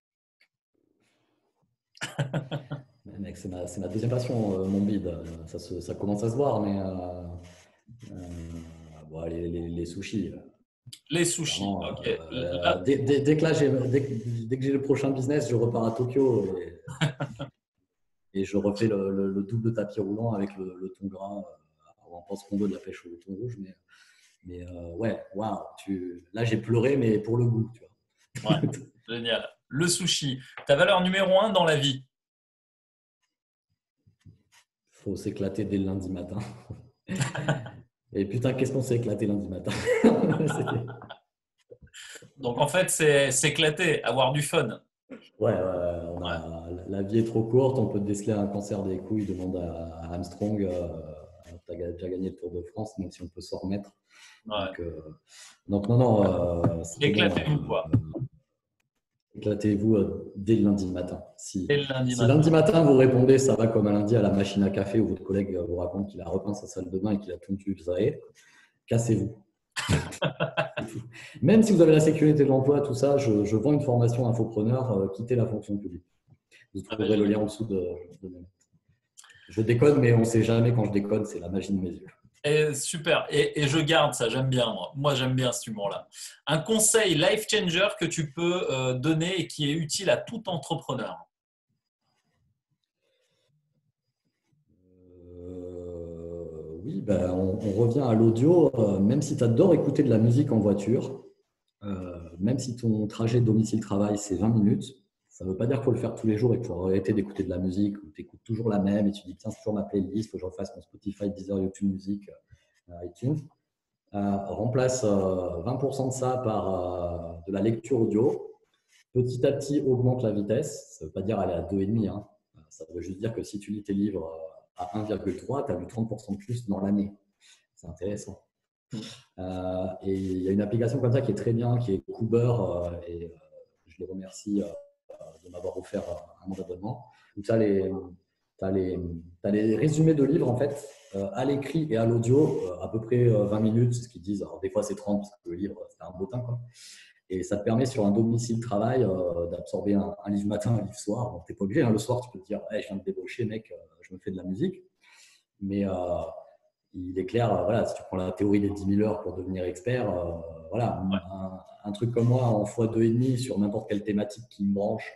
Mais mec, c'est ma, c'est ma deuxième passion, euh, mon bide. Ça, se- ça commence à se voir, mais euh, euh, bon, les, les, les sushis. Les sushis. Clairement, Ok. euh, Là, dès, dès- dès que là, j'ai- dès, que dès que j'ai le prochain business, je repars à Tokyo et, et je refais le, le- le double tapis roulant avec le, le thon gras. euh, On pense qu'on veut de la pêche au thon rouge, mais, mais euh, ouais, waouh. Tu, là, j'ai pleuré, mais pour le goût, tu ouais, vois. génial. Le sushi. Ta valeur numéro un dans la vie? Faut s'éclater dès le lundi matin. Et putain, qu'est-ce qu'on s'est éclaté lundi matin. C'était- Donc, en fait, c'est s'éclater, avoir du fun. Ouais, ouais, ouais, on Ouais, a, la vie est trop courte, on peut déceler un cancer des couilles, demande à, à Armstrong. Euh, tu as déjà gagné le Tour de France, même si on peut s'en remettre. ouais. Donc, euh, donc non, non, euh, c'est trop bien. Éclatez-vous, quoi. Euh, éclatez-vous euh, dès le lundi matin. Si, Dès le lundi si matin. lundi matin vous répondez, ça va comme un lundi à la machine à café où votre collègue vous raconte qu'il a repeint sa salle de bain et qu'il a tout utilisé, cassez-vous. Même si vous avez la sécurité de l'emploi, tout ça, je, je vends une formation infopreneur, euh, quittez la fonction publique. Vous Ah ben, trouverez le lien en dessous de, de mes notes. Je déconne, mais on ne sait jamais quand je déconne, c'est la magie de mes yeux. et super. Et, et je garde ça, j'aime bien, moi. Moi, j'aime bien ce humour-là. Un conseil life changer que tu peux euh, donner et qui est utile à tout entrepreneur. Euh, oui, ben, on, on revient à l'audio. Euh, même si tu adores écouter de la musique en voiture, euh, même si ton trajet domicile-travail, c'est vingt minutes, ça ne veut pas dire qu'il faut le faire tous les jours et qu'il faut arrêter d'écouter de la musique ou tu écoutes toujours la même et tu dis, tiens, c'est toujours ma playlist, il faut que je refasse mon Spotify, Deezer, YouTube Music, euh, iTunes. Euh, remplace euh, vingt pour cent de ça par euh, de la lecture audio. Petit à petit, augmente la vitesse. Ça ne veut pas dire aller à deux virgule cinq. Hein. Ça veut juste dire que si tu lis tes livres à un virgule trois, tu as lu trente pour cent de plus dans l'année. C'est intéressant. Euh, et il y a une application comme ça qui est très bien, qui est Cooper, euh, et euh, je les remercie euh, de m'avoir offert un mois d'abonnement. Où tu as les, t'as les, t'as les résumés de livres, en fait, euh, à l'écrit et à l'audio, euh, à peu près euh, vingt minutes, c'est ce qu'ils disent. Alors, des fois, c'est trente, parce que le livre, c'est un bottin, quoi. Et ça te permet sur un domicile travail euh, d'absorber un, un livre matin, un livre soir. Bon, tu n'es pas obligé, hein, le soir, tu peux te dire hey, je viens de débaucher, mec, euh, je me fais de la musique. Mais euh, il est clair, euh, voilà, si tu prends la théorie des dix mille heures pour devenir expert, euh, voilà, Ouais. un, un truc comme moi en fois deux virgule cinq sur n'importe quelle thématique qui me branche,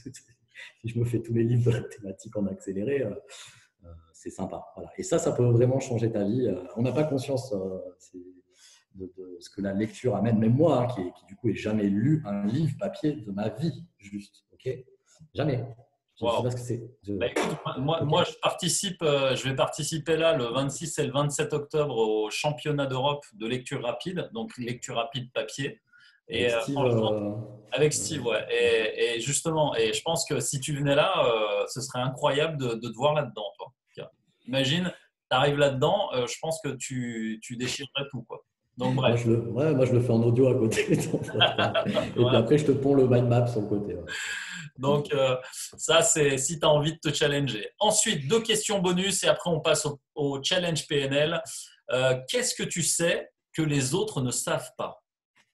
si je me fais tous les livres de la thématique en accéléré, euh, euh, c'est sympa. Voilà. Et ça, ça peut vraiment changer ta vie. Euh, on n'a pas conscience. Euh, c'est, De, de ce que la lecture amène, même moi, hein, qui, qui du coup n'ai jamais lu un livre papier de ma vie, juste, ok. Jamais. Je ne sais Wow. pas ce que c'est. Je... Bah, écoute, moi, okay. moi, je participe, euh, je vais participer là le vingt-six et le vingt-sept octobre au championnat d'Europe de lecture rapide, donc lecture rapide papier. Et Avec euh, Steve. franchement, Euh... avec Steve, ouais. Et, et justement, et je pense que si tu venais là, euh, ce serait incroyable de, de te voir là-dedans, toi. Imagine, tu arrives là-dedans, euh, je pense que tu, tu déchirerais tout, quoi. Donc Moi, bref. je le, ouais, moi, je le fais en audio à côté. Et puis Voilà. après, je te ponds le mind map sur le côté. Ouais. Donc, euh, ça, c'est si tu as envie de te challenger. Ensuite, deux questions bonus et après, on passe au, au challenge P N L. Euh, Qu'est-ce que tu sais que les autres ne savent pas?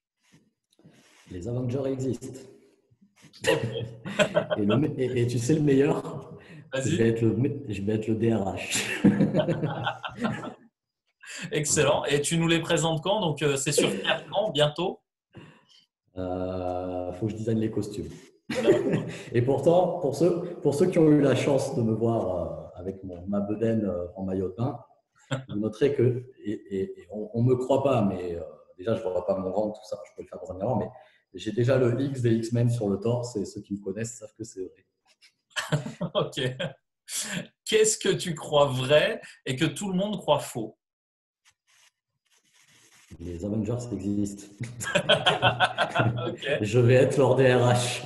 Les Avengers existent. Okay. et, le, et, et tu sais le meilleur, je vais, être le, je vais être le D R H. Excellent. Et tu nous les présentes quand? Donc, euh, c'est sur quatre ans, bientôt? Il euh, faut que je design les costumes. Et pourtant, pour ceux, pour ceux qui ont eu la chance de me voir euh, avec mon, ma bedaine euh, en maillot de bain, vous noterez que, et, et, et on ne me croit pas, mais euh, déjà, je ne vois pas mon rang, tout ça, je peux le faire dans un miroir, mais j'ai déjà le X des X-Men sur le torse et ceux qui me connaissent savent que c'est vrai. Ok. Qu'est-ce que tu crois vrai et que tout le monde croit faux? Les Avengers existent. Okay. Je vais être leur D R H.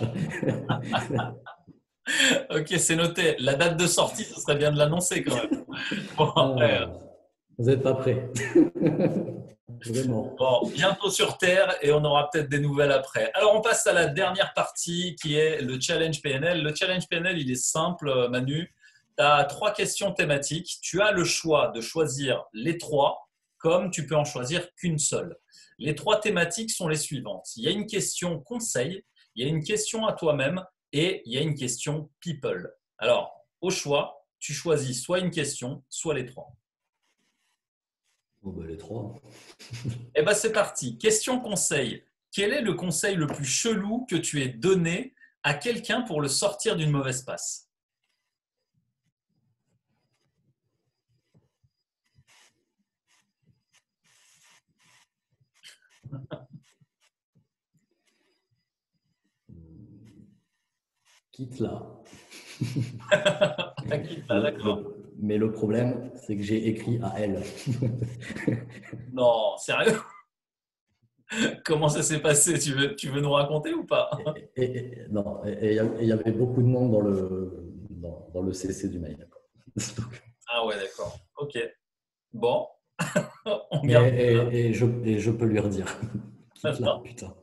Ok, c'est noté. La date de sortie, ce serait bien de l'annoncer quand même. Bon, après, ah, vous n'êtes pas prêts. Vraiment. Bon, bientôt sur Terre et on aura peut-être des nouvelles après. Alors, on passe à la dernière partie qui est le challenge P N L. Le challenge P N L, il est simple, Manu. Tu as trois questions thématiques. Tu as le choix de choisir les trois, comme tu peux en choisir qu'une seule. Les trois thématiques sont les suivantes. Il y a une question conseil, il y a une question à toi-même et il y a une question people. Alors, au choix, tu choisis soit une question, soit les trois. Oh, ben, les trois. Eh bien, c'est parti. Question conseil. Quel est le conseil le plus chelou que tu aies donné à quelqu'un pour le sortir d'une mauvaise passe? Quitte là. D'accord. Mais le problème, c'est que j'ai écrit à elle. Non, sérieux? Comment ça s'est passé? Tu veux, tu veux nous raconter ou pas? Et, et- et- non, et il y avait beaucoup de monde dans le, dans, dans le C C du mail. Ah ouais, d'accord. Ok. Bon, on Et, garde. et- et je, et je peux lui redire. Quitte là, putain.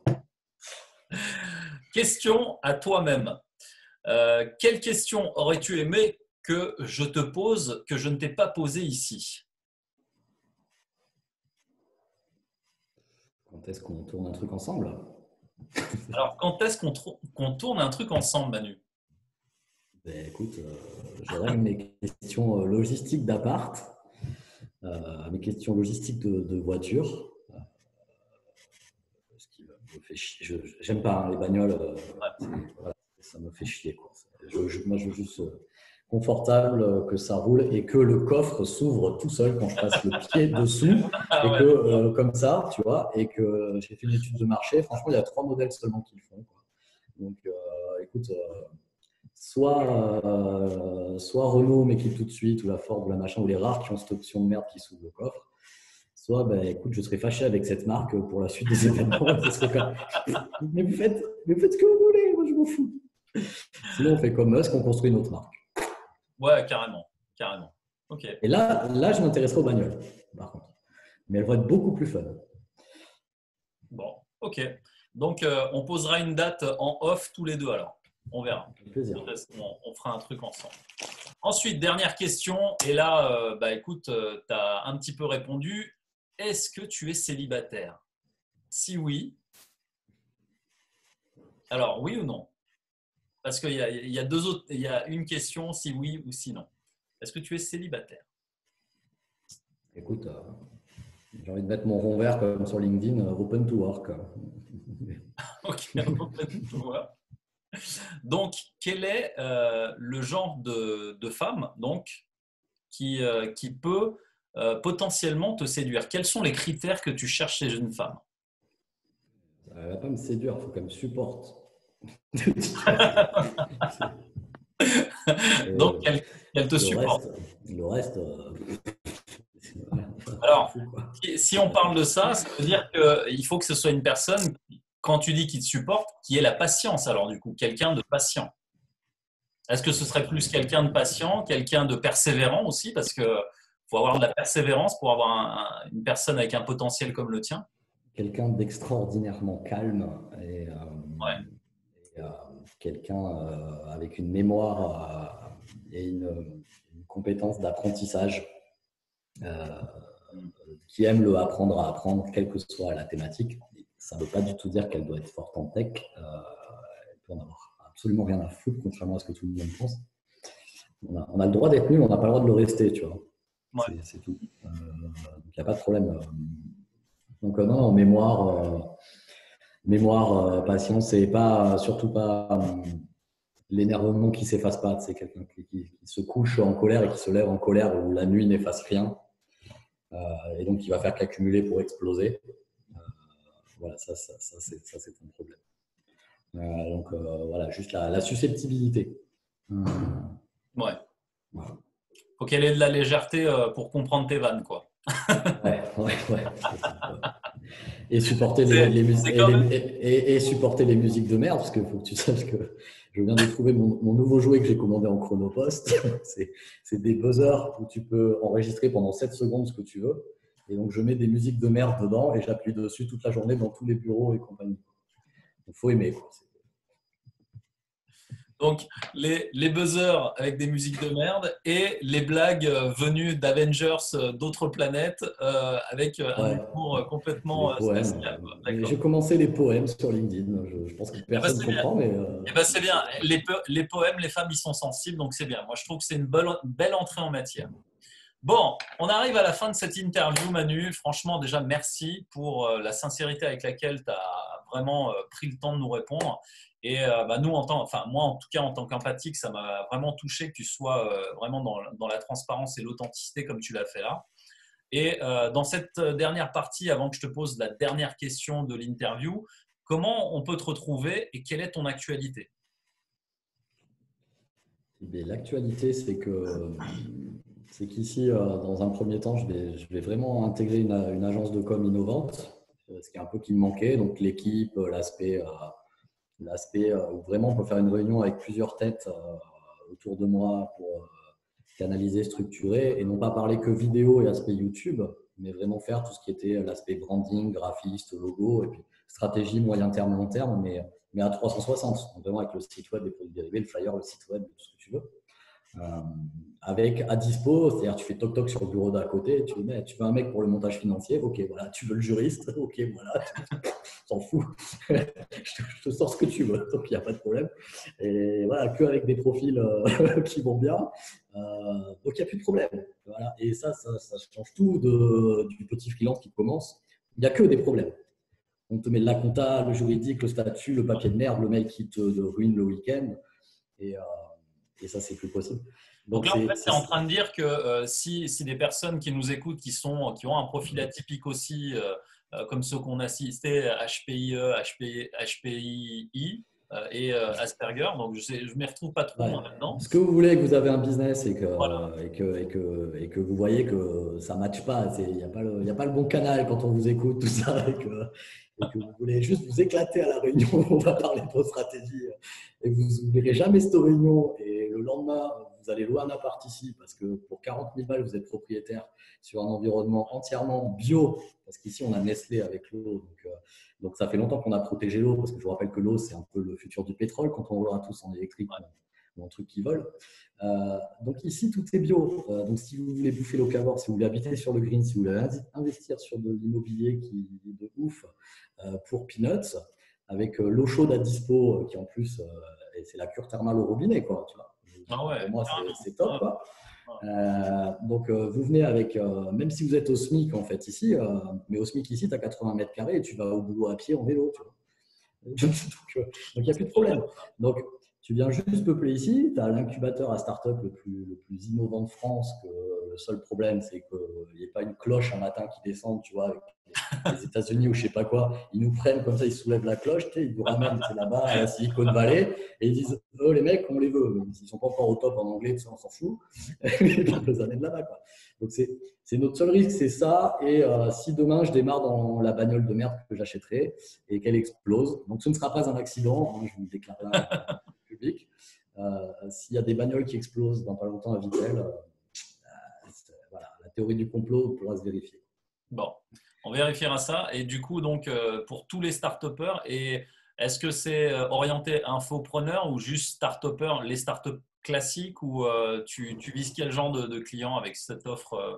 Question à toi-même. Euh, quelle question aurais-tu aimé que je te pose, que je ne t'ai pas posée ici? Quand est-ce qu'on tourne un truc ensemble? Alors, quand est-ce qu'on tr- qu'on tourne un truc ensemble, Manu? Ben, écoute, euh, j'aurais mes questions euh, logistiques d'appart, euh, mes questions logistiques de, de voiture. euh, ce qui me fait chier. Je- J'aime pas hein, les bagnoles, euh, voilà, ça me fait chier, quoi. Je, je- moi, je veux juste euh, confortable, euh, que ça roule et que le coffre s'ouvre tout seul quand je passe le pied dessous Ah et ouais, que, euh, comme ça, tu vois, et que j'ai fait une étude de marché. Franchement, il y a trois modèles seulement qui le font, quoi. Donc, euh, écoute, euh, soit, euh, soit Renault, mais qui tout de suite, ou la Ford, ou la machin, ou les rares qui ont cette option de merde qui s'ouvre le coffre. Soit, ben, écoute, je serais fâché avec cette marque pour la suite des événements. Ce serait comme, mais vous faites, mais vous faites ce que vous voulez, moi je m'en fous. Sinon, on fait comme Musk, on construit une autre marque. ouais, carrément, carrément. Ok. Et là, là je m'intéresserai aux bagnoles, par contre. Mais elles vont être beaucoup plus fun. Bon, ok. Donc, euh, on posera une date en off tous les deux alors. On verra. Avec plaisir. On, on fera un truc ensemble. Ensuite, dernière question. Et là, euh, bah, écoute, euh, tu as un petit peu répondu. Est-ce que tu es célibataire? Si oui, alors oui ou non? Parce qu'il y a, il y a deux autres, il y a une question, si oui ou si non. Est-ce que tu es célibataire? Écoute, euh, j'ai envie de mettre mon rond vert comme sur LinkedIn, euh, open to work. Ok, open to work. Donc, quel est euh, le genre de, de femme donc, qui, euh, qui peut euh, potentiellement te séduire? Quels sont les critères que tu cherches chez une femme? Elle ne va pas me séduire, il faut qu'elle me supporte. Donc, Et elle, elle te le supporte. reste, le reste euh, Alors, fou, quoi. si si on parle de ça, ça veut dire qu'il faut que ce soit une personne, quand tu dis qu'il te supporte, qui ait la patience, alors du coup, quelqu'un de patient. Est-ce que ce serait plus quelqu'un de patient, quelqu'un de persévérant aussi? Parce qu'il faut avoir de la persévérance pour avoir un- un- une personne avec un potentiel comme le tien. Quelqu'un d'extraordinairement calme et, euh, Ouais. et, euh, quelqu'un euh, avec une mémoire euh, et une, une compétence d'apprentissage euh, qui aime le apprendre à apprendre, quelle que soit la thématique. Ça ne veut pas du tout dire qu'elle doit être forte en tech. Euh, elle peut en avoir absolument rien à foutre, contrairement à ce que tout le monde pense. On a, on a le droit d'être nul, on n'a pas le droit de le rester, tu vois. Ouais. C'est, c'est tout. Euh, donc, il n'y a pas de problème. Donc, euh, non, en mémoire, euh, mémoire, euh, patience, et pas, surtout pas euh, l'énervement qui ne s'efface pas. C'est quelqu'un qui, qui, qui se couche en colère et qui se lève en colère où la nuit n'efface rien. Euh, et donc, il va faire qu'accumuler pour exploser. Euh, voilà, ça, ça, ça, c'est, ça, c'est un problème. Euh, donc, euh, voilà, juste la, la susceptibilité. Euh, Ouais. voilà. Faut qu'elle ait de la légèreté euh, pour comprendre tes vannes, quoi. Ouais, ouais, ouais. Et supporter les, C'est les musiques c'est et, quand même. les- et- et supporter les musiques de merde, parce qu'il faut que tu saches que je viens de trouver mon, mon nouveau jouet que j'ai commandé en chronopost. C'est, c'est des buzzers où tu peux enregistrer pendant sept secondes ce que tu veux. Et donc, je mets des musiques de merde dedans et j'appuie dessus toute la journée dans tous les bureaux et compagnie. Il faut aimer, quoi. Donc, les, les buzzers avec des musiques de merde et les blagues euh, venues d'Avengers euh, d'autres planètes euh, avec euh, un Ouais, humour complètement les euh, poèmes. spatial, quoi. Mais D'accord. j'ai commencé les poèmes sur LinkedIn. Je, je pense que Eh ben, personne ne c'est bien. comprend, mais euh, Eh ben, c'est bien. Les, po- les poèmes, les femmes, ils sont sensibles, donc c'est bien. Moi, je trouve que c'est une belle, belle entrée en matière. Bon, on arrive à la fin de cette interview, Manu. Franchement, déjà, merci pour euh, la sincérité avec laquelle tu as vraiment euh, pris le temps de nous répondre. Et euh, bah, nous, en tant, enfin, moi, en tout cas, en tant qu'empathique, ça m'a vraiment touché que tu sois euh, vraiment dans, dans la transparence et l'authenticité comme tu l'as fait là. Et euh, dans cette dernière partie, avant que je te pose la dernière question de l'interview, comment on peut te retrouver et quelle est ton actualité? l'actualité, c'est que c'est qu'ici, euh, dans un premier temps, je vais, je vais vraiment intégrer une, une agence de com innovante, euh, ce qui est un peu qui me manquait. Donc l'équipe, euh, l'aspect, euh, l'aspect euh, où vraiment on peut faire une réunion avec plusieurs têtes euh, autour de moi pour euh, canaliser, structurer et non pas parler que vidéo et aspect YouTube, mais vraiment faire tout ce qui était l'aspect branding, graphiste, logo et puis stratégie moyen terme, long terme, mais, mais à trois cent soixante, donc vraiment avec le site web, les produits dérivés, le flyer, le site web, tout ce que tu veux. Euh, avec à dispo, c'est-à-dire tu fais toc toc sur le bureau d'à côté, tu, mets, tu veux un mec pour le montage financier, ok voilà, tu veux le juriste, ok voilà, s'en fout, je, te, je te sors ce que tu veux, donc il n'y a pas de problème. Et voilà, que avec des profils euh, qui vont bien, euh, donc il n'y a plus de problème. Voilà. Et ça, ça, ça change tout de, du petit freelance qui commence, il n'y a que des problèmes. On te met la compta, le juridique, le statut, le papier de merde, le mec qui te ruine le week-end. Et, euh, et ça, c'est plus possible. Donc Donc, là, en c'est, fait, tu es en train de dire que euh, si, si des personnes qui nous écoutent, qui, sont, qui ont un profil atypique aussi, euh, euh, comme ceux qu'on a assisté, H P I E, H P, H P I I euh, et euh, Asperger, donc je ne m'y retrouve pas trop ouais. moi là-dedans. Ce que vous voulez, que vous avez un business et que, Voilà. et que, et que, et que vous voyez que ça ne matche pas, il n'y a, pas le, y a pas le bon canal quand on vous écoute, tout ça, et que, et que vous voulez juste vous éclater à la réunion, on va parler de vos stratégies, et vous ne verrez jamais cette réunion, et le lendemain, vous allez louer un appart ici, parce que pour quarante mille balles, vous êtes propriétaire sur un environnement entièrement bio, parce qu'ici, on a Nestlé avec l'eau, donc, euh, donc ça fait longtemps qu'on a protégé l'eau, parce que je vous rappelle que l'eau, c'est un peu le futur du pétrole, quand on roulera tous en électrique, Ouais. ou en truc qui vole. Euh, donc ici, tout est bio. Euh, donc si vous voulez bouffer locavore, si vous voulez habiter sur le green, si vous voulez investir sur de l'immobilier qui est de ouf euh, pour peanuts, avec euh, l'eau chaude à dispo, euh, qui en plus, euh, et c'est la cure thermale au robinet, quoi. Tu vois. Ah ouais, Pour moi, carrément. c'est top, Ah, quoi. ah. Euh, donc, euh, vous venez avec, euh, même si vous êtes au SMIC, en fait, ici, euh, mais au SMIC, ici, tu as quatre-vingts mètres carrés et tu vas au boulot à pied en vélo, tu vois. Donc, il n'y a plus de problème. Donc, tu viens juste peupler ici, tu as l'incubateur à start-up le plus, le plus innovant de France, que le seul problème, c'est qu'il n'y ait pas une cloche un matin qui descende, tu vois, avec les États-Unis ou je sais pas quoi. Ils nous prennent comme ça, ils soulèvent la cloche, ils nous ramènent là-bas à la Silicon Valley et ils disent oh, les mecs, on les veut. Même s'ils ne sont pas encore au top en anglais, on s'en fout. Ils nous amènent là-bas, quoi. Donc, c'est, c'est notre seul risque, c'est ça. Et euh, si demain je démarre dans la bagnole de merde que j'achèterai et qu'elle explose, donc ce ne sera pas un accident, hein, je vous le déclare là en public. Euh, s'il y a des bagnoles qui explosent dans pas longtemps à Vittel, euh, voilà, la théorie du complot pourra se vérifier. Bon, on vérifiera ça. Et du coup, donc, euh, pour tous les start-upers, et est-ce que c'est euh, orienté infopreneur ou juste start-upers, les start-up classiques, ou euh, tu, tu vises quel genre de, de clients avec cette offre euh,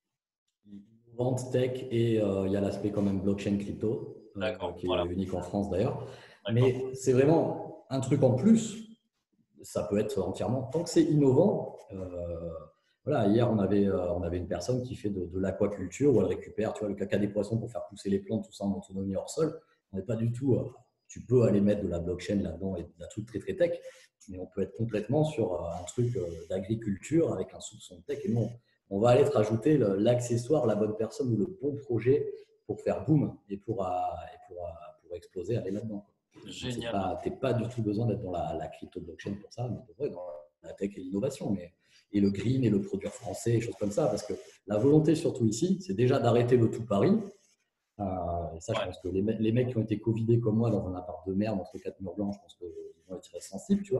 Vente tech et euh, il y a l'aspect quand même blockchain crypto, euh, D'accord, qui est voilà. unique en France d'ailleurs. D'accord. Mais c'est vraiment un truc en plus. Ça peut être entièrement, tant que c'est innovant. Euh, voilà, hier, on avait, euh, on avait une personne qui fait de, de l'aquaculture où elle récupère tu vois, le caca des poissons pour faire pousser les plantes, tout ça en autonomie hors sol. On n'est pas du tout. Euh, tu peux aller mettre de la blockchain là-dedans et d'un truc très très tech, mais on peut être complètement sur euh, un truc euh, d'agriculture avec un soupçon de tech. Et non, on va aller te rajouter le, l'accessoire, la bonne personne ou le bon projet pour faire boom et pour, euh, et pour, euh, pour exploser, aller là-dedans. Tu n'as pas, pas du tout besoin d'être dans la, la crypto blockchain pour ça, mais dans la tech et l'innovation, mais, et le green et le produire français, et choses comme ça. Parce que la volonté, surtout ici, c'est déjà d'arrêter le tout Paris. Euh, et ça, ouais. Je pense que les, les mecs qui ont été covidés comme moi dans un appart de merde entre quatre murs blancs, je pense qu'ils vont être très sensibles, tu vois.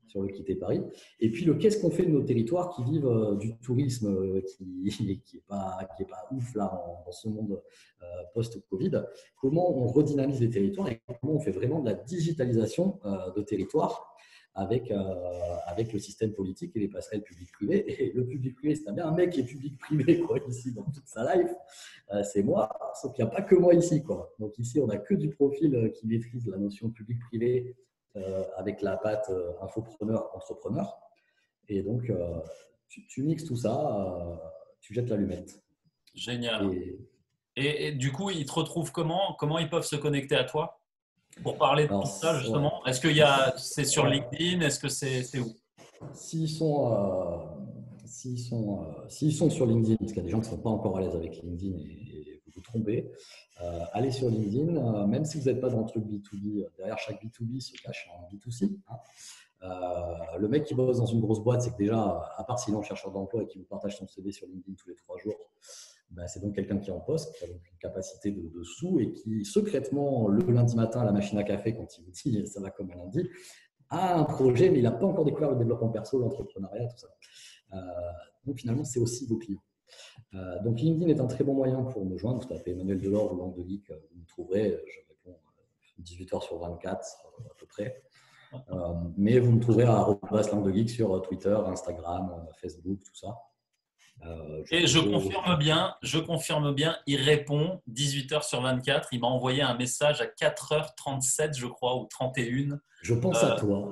sur le quitter Paris. Et puis, le qu'est-ce qu'on fait de nos territoires qui vivent euh, du tourisme euh, qui n'est qui est pas, qui est pas ouf là en, dans ce monde euh, post-Covid. Comment on redynamise les territoires et comment on fait vraiment de la digitalisation euh, de territoires avec, euh, avec le système politique et les passerelles public-privé. Et le public-privé, c'est bien un mec qui est public-privé quoi, ici dans toute sa life. Euh, c'est moi, sauf qu'il n'y a pas que moi ici. Quoi. Donc ici, on n'a que du profil qui maîtrise la notion public-privé euh, avec la patte euh, infopreneur-entrepreneur. Et donc, euh, tu, tu mixes tout ça, euh, tu jettes l'allumette. Génial. Et, Et, et du coup, ils te retrouvent comment? Comment ils peuvent se connecter à toi pour parler de alors, tout ça, ouais, justement? Est-ce qu'il y a, c'est sur ouais. LinkedIn? Est-ce que c'est, c'est où? S'ils sont, euh, s'ils sont, euh, s'ils sont sur LinkedIn, parce qu'il y a des gens qui ne sont pas encore à l'aise avec LinkedIn et, et vous vous trompez, euh, allez sur LinkedIn, euh, même si vous n'êtes pas dans le truc B deux B, euh, derrière chaque B deux B se cache un B deux C. Hein. Euh, le mec qui bosse dans une grosse boîte, c'est que déjà, à part s'il est en chercheur d'emploi et qu'il vous partage son C V sur LinkedIn tous les trois jours, ben, c'est donc quelqu'un qui est en poste, qui a donc une capacité de, de sous et qui, secrètement, le lundi matin à la machine à café, quand il vous dit ça va comme un lundi, a un projet, mais il n'a pas encore découvert le développement perso, l'entrepreneuriat, tout ça. Euh, donc finalement, c'est aussi vos clients. Euh, donc LinkedIn est un très bon moyen pour me joindre. Vous tapez Emmanuel Delors ou Langue de Geek, vous me trouverez. Je réponds dix-huit heures sur vingt-quatre à peu près. Euh, mais vous me trouverez à arobase Langue de Geek sur Twitter, Instagram, Facebook, tout ça. Euh, je, Et je, je confirme bien, je confirme bien, il répond dix-huit heures sur vingt-quatre. Il m'a envoyé un message à quatre heures trente-sept, je crois, ou trente et une. Je pense euh, à toi.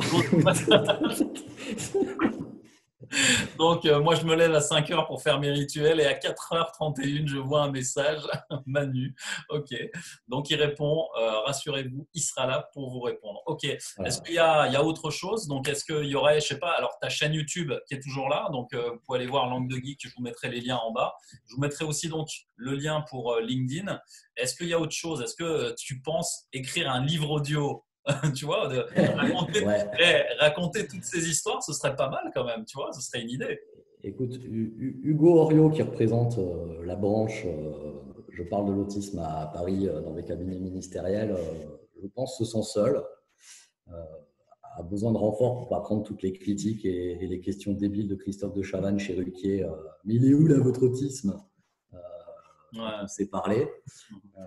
Donc, euh, moi, je me lève à cinq heures pour faire mes rituels et à quatre heures trente et une, je vois un message, Manu. OK. Donc, il répond, euh, rassurez-vous, il sera là pour vous répondre. OK. Voilà. Est-ce qu'il y a, il y a autre chose? Donc, est-ce qu'il y aurait, je sais pas, alors ta chaîne YouTube qui est toujours là. Donc, euh, vous pouvez aller voir Langue de Geek, je vous mettrai les liens en bas. Je vous mettrai aussi donc le lien pour euh, LinkedIn. Est-ce qu'il y a autre chose? Est-ce que tu penses écrire un livre audio? Tu vois, de raconter, ouais. hey, raconter toutes ces histoires, ce serait pas mal quand même, tu vois, ce serait une idée. Écoute, Hugo Oriot qui représente euh, la branche, euh, je parle de l'autisme à Paris euh, dans des cabinets ministériels, euh, je pense se sent seul, euh, a besoin de renfort pour pas prendre toutes les critiques et, et les questions débiles de Christophe de Chavannes chez Ruquier. Euh, mais il est où là votre autisme euh, ouais. On s'est parlé. Euh,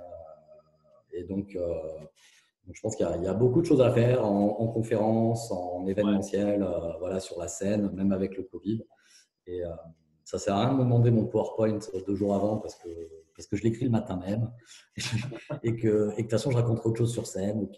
et donc, euh, Donc, je pense qu'il y, y a beaucoup de choses à faire en, en conférence, en événementiel, ouais. euh, voilà, sur la scène, même avec le Covid. Et euh, ça ne sert à rien de me demander mon PowerPoint deux jours avant parce que, parce que je l'écris le matin même et que, et que de toute façon, je raconte autre chose sur scène. Ok.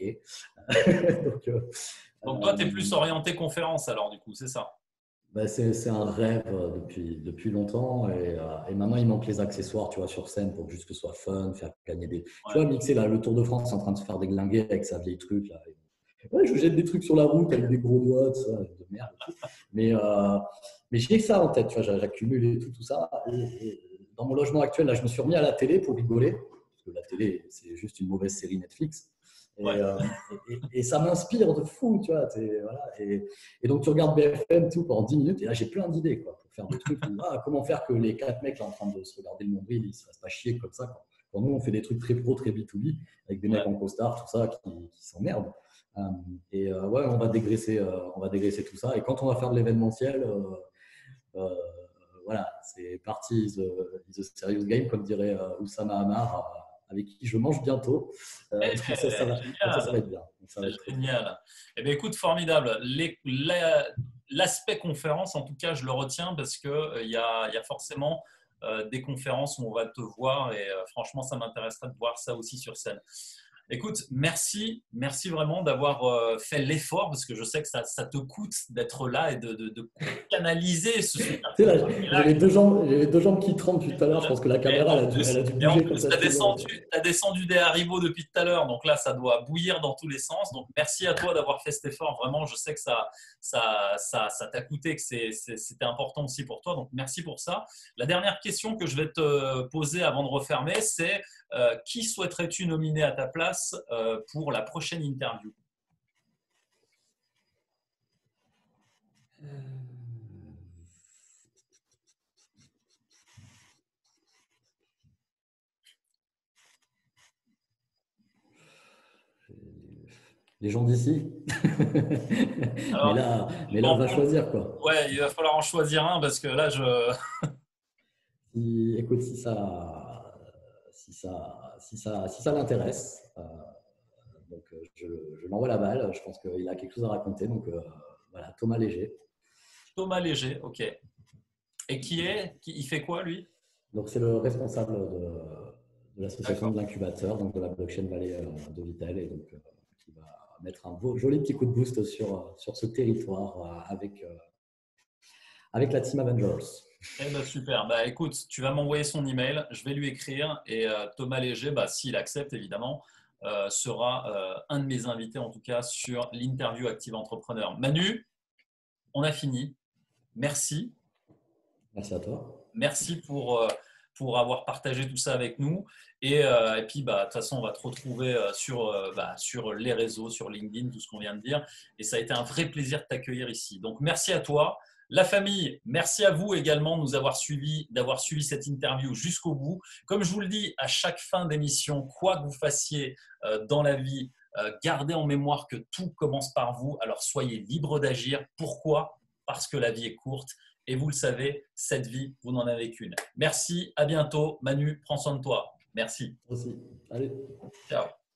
Donc, euh, Donc, toi, tu es plus orienté conférence alors, du coup, c'est ça? Ben c'est un rêve depuis, depuis longtemps et, euh, et maintenant il manque les accessoires tu vois, sur scène pour juste que ce soit fun, faire gagner des… Ouais. Tu vois, mixer là, le Tour de France en train de se faire déglinguer avec sa vieille truc. Là. Ouais, je jette des trucs sur la route avec des gros doigts, ça, de merde. Mais, euh, mais j'ai ça en tête, tu vois, j'accumule et tout, tout ça. Et, et dans mon logement actuel, là, je me suis remis à la télé pour rigoler, parce que la télé, c'est juste une mauvaise série Netflix. Et, ouais. euh, et, et, et ça m'inspire de fou, tu vois. Voilà, et, et donc, tu regardes B F M tout pendant dix minutes, et là, j'ai plein d'idées pour faire des trucs. Où, ah, comment faire que les quatre mecs là, en train de se regarder le nombril, ils ne se fassent pas chier comme ça. Quoi. Quand nous, on fait des trucs très pro, très B deux B, avec des mecs ouais. en costard, tout ça, qui, qui s'emmerdent. Euh, et euh, ouais, on va, dégraisser, euh, on va dégraisser tout ça. Et quand on va faire de l'événementiel, euh, euh, voilà, c'est parti, is a, is a serious game, comme dirait euh, Oussama Hamar, avec qui je mange bientôt. Euh, hey, ça, ça, va, ça, ça va être bien. Ça va être génial. Eh bien, écoute, formidable. L'aspect la, conférence, en tout cas, je le retiens parce qu'il euh, y, a, y a forcément euh, des conférences où on va te voir et euh, franchement, ça m'intéresserait de voir ça aussi sur scène. Écoute, merci, merci vraiment d'avoir euh, fait l'effort parce que je sais que ça, ça te coûte d'être là et de, de, de canaliser ce super. Tu sais, là, j'ai les deux jambes, j'ai les deux jambes qui tremblent depuis tout à l'heure. Je pense que la caméra, elle a dû, elle a dû bouger comme ça. Tu as descendu, t'as descendu des haribots depuis tout à l'heure, donc là, ça doit bouillir dans tous les sens. Donc, merci à toi d'avoir fait cet effort. Vraiment, je sais que ça, ça, ça, ça t'a coûté, que c'était important aussi pour toi. Donc, merci pour ça. La dernière question que je vais te poser avant de refermer, c'est euh, qui souhaiterais-tu nominer à ta place euh, pour la prochaine interview? Les gens d'ici. mais Alors, là, mais là, on bon, va choisir quoi. ouais, il va falloir en choisir un parce que là, je… Si, écoute, si ça, si ça, si ça, si ça l'intéresse, euh, donc euh, je, je l'envoie la balle. Je pense qu'il a quelque chose à raconter. Donc euh, voilà, Thomas Léger. Thomas Léger, ok. Et qui est qui, il fait quoi, lui? Donc c'est le responsable de, de l'association D'accord. de l'incubateur, donc de la blockchain Valley euh, de Vitel, et donc euh, qui va mettre un beau, joli petit coup de boost sur, sur ce territoire euh, avec, euh, avec la Team Avengers. Eh ben, super. Bah, écoute, tu vas m'envoyer son email, je vais lui écrire et euh, Thomas Léger, bah, s'il accepte évidemment, euh, sera euh, un de mes invités en tout cas sur l'interview Active Entrepreneur. Manu, on a fini. Merci. Merci à toi. Merci pour, euh, pour avoir partagé tout ça avec nous. Et, euh, et puis, bah, de toute façon, on va te retrouver euh, sur, euh, bah, sur les réseaux, sur LinkedIn, tout ce qu'on vient de dire. Et ça a été un vrai plaisir de t'accueillir ici. Donc, merci à toi. La famille, merci à vous également de nous avoir suivis, d'avoir suivi cette interview jusqu'au bout. Comme je vous le dis à chaque fin d'émission, quoi que vous fassiez euh, dans la vie, euh, gardez en mémoire que tout commence par vous. Alors, soyez libre d'agir. Pourquoi? Parce que la vie est courte. Et vous le savez, cette vie, vous n'en avez qu'une. Merci, à bientôt. Manu, prends soin de toi. Merci. Aussi. Allez. Ciao.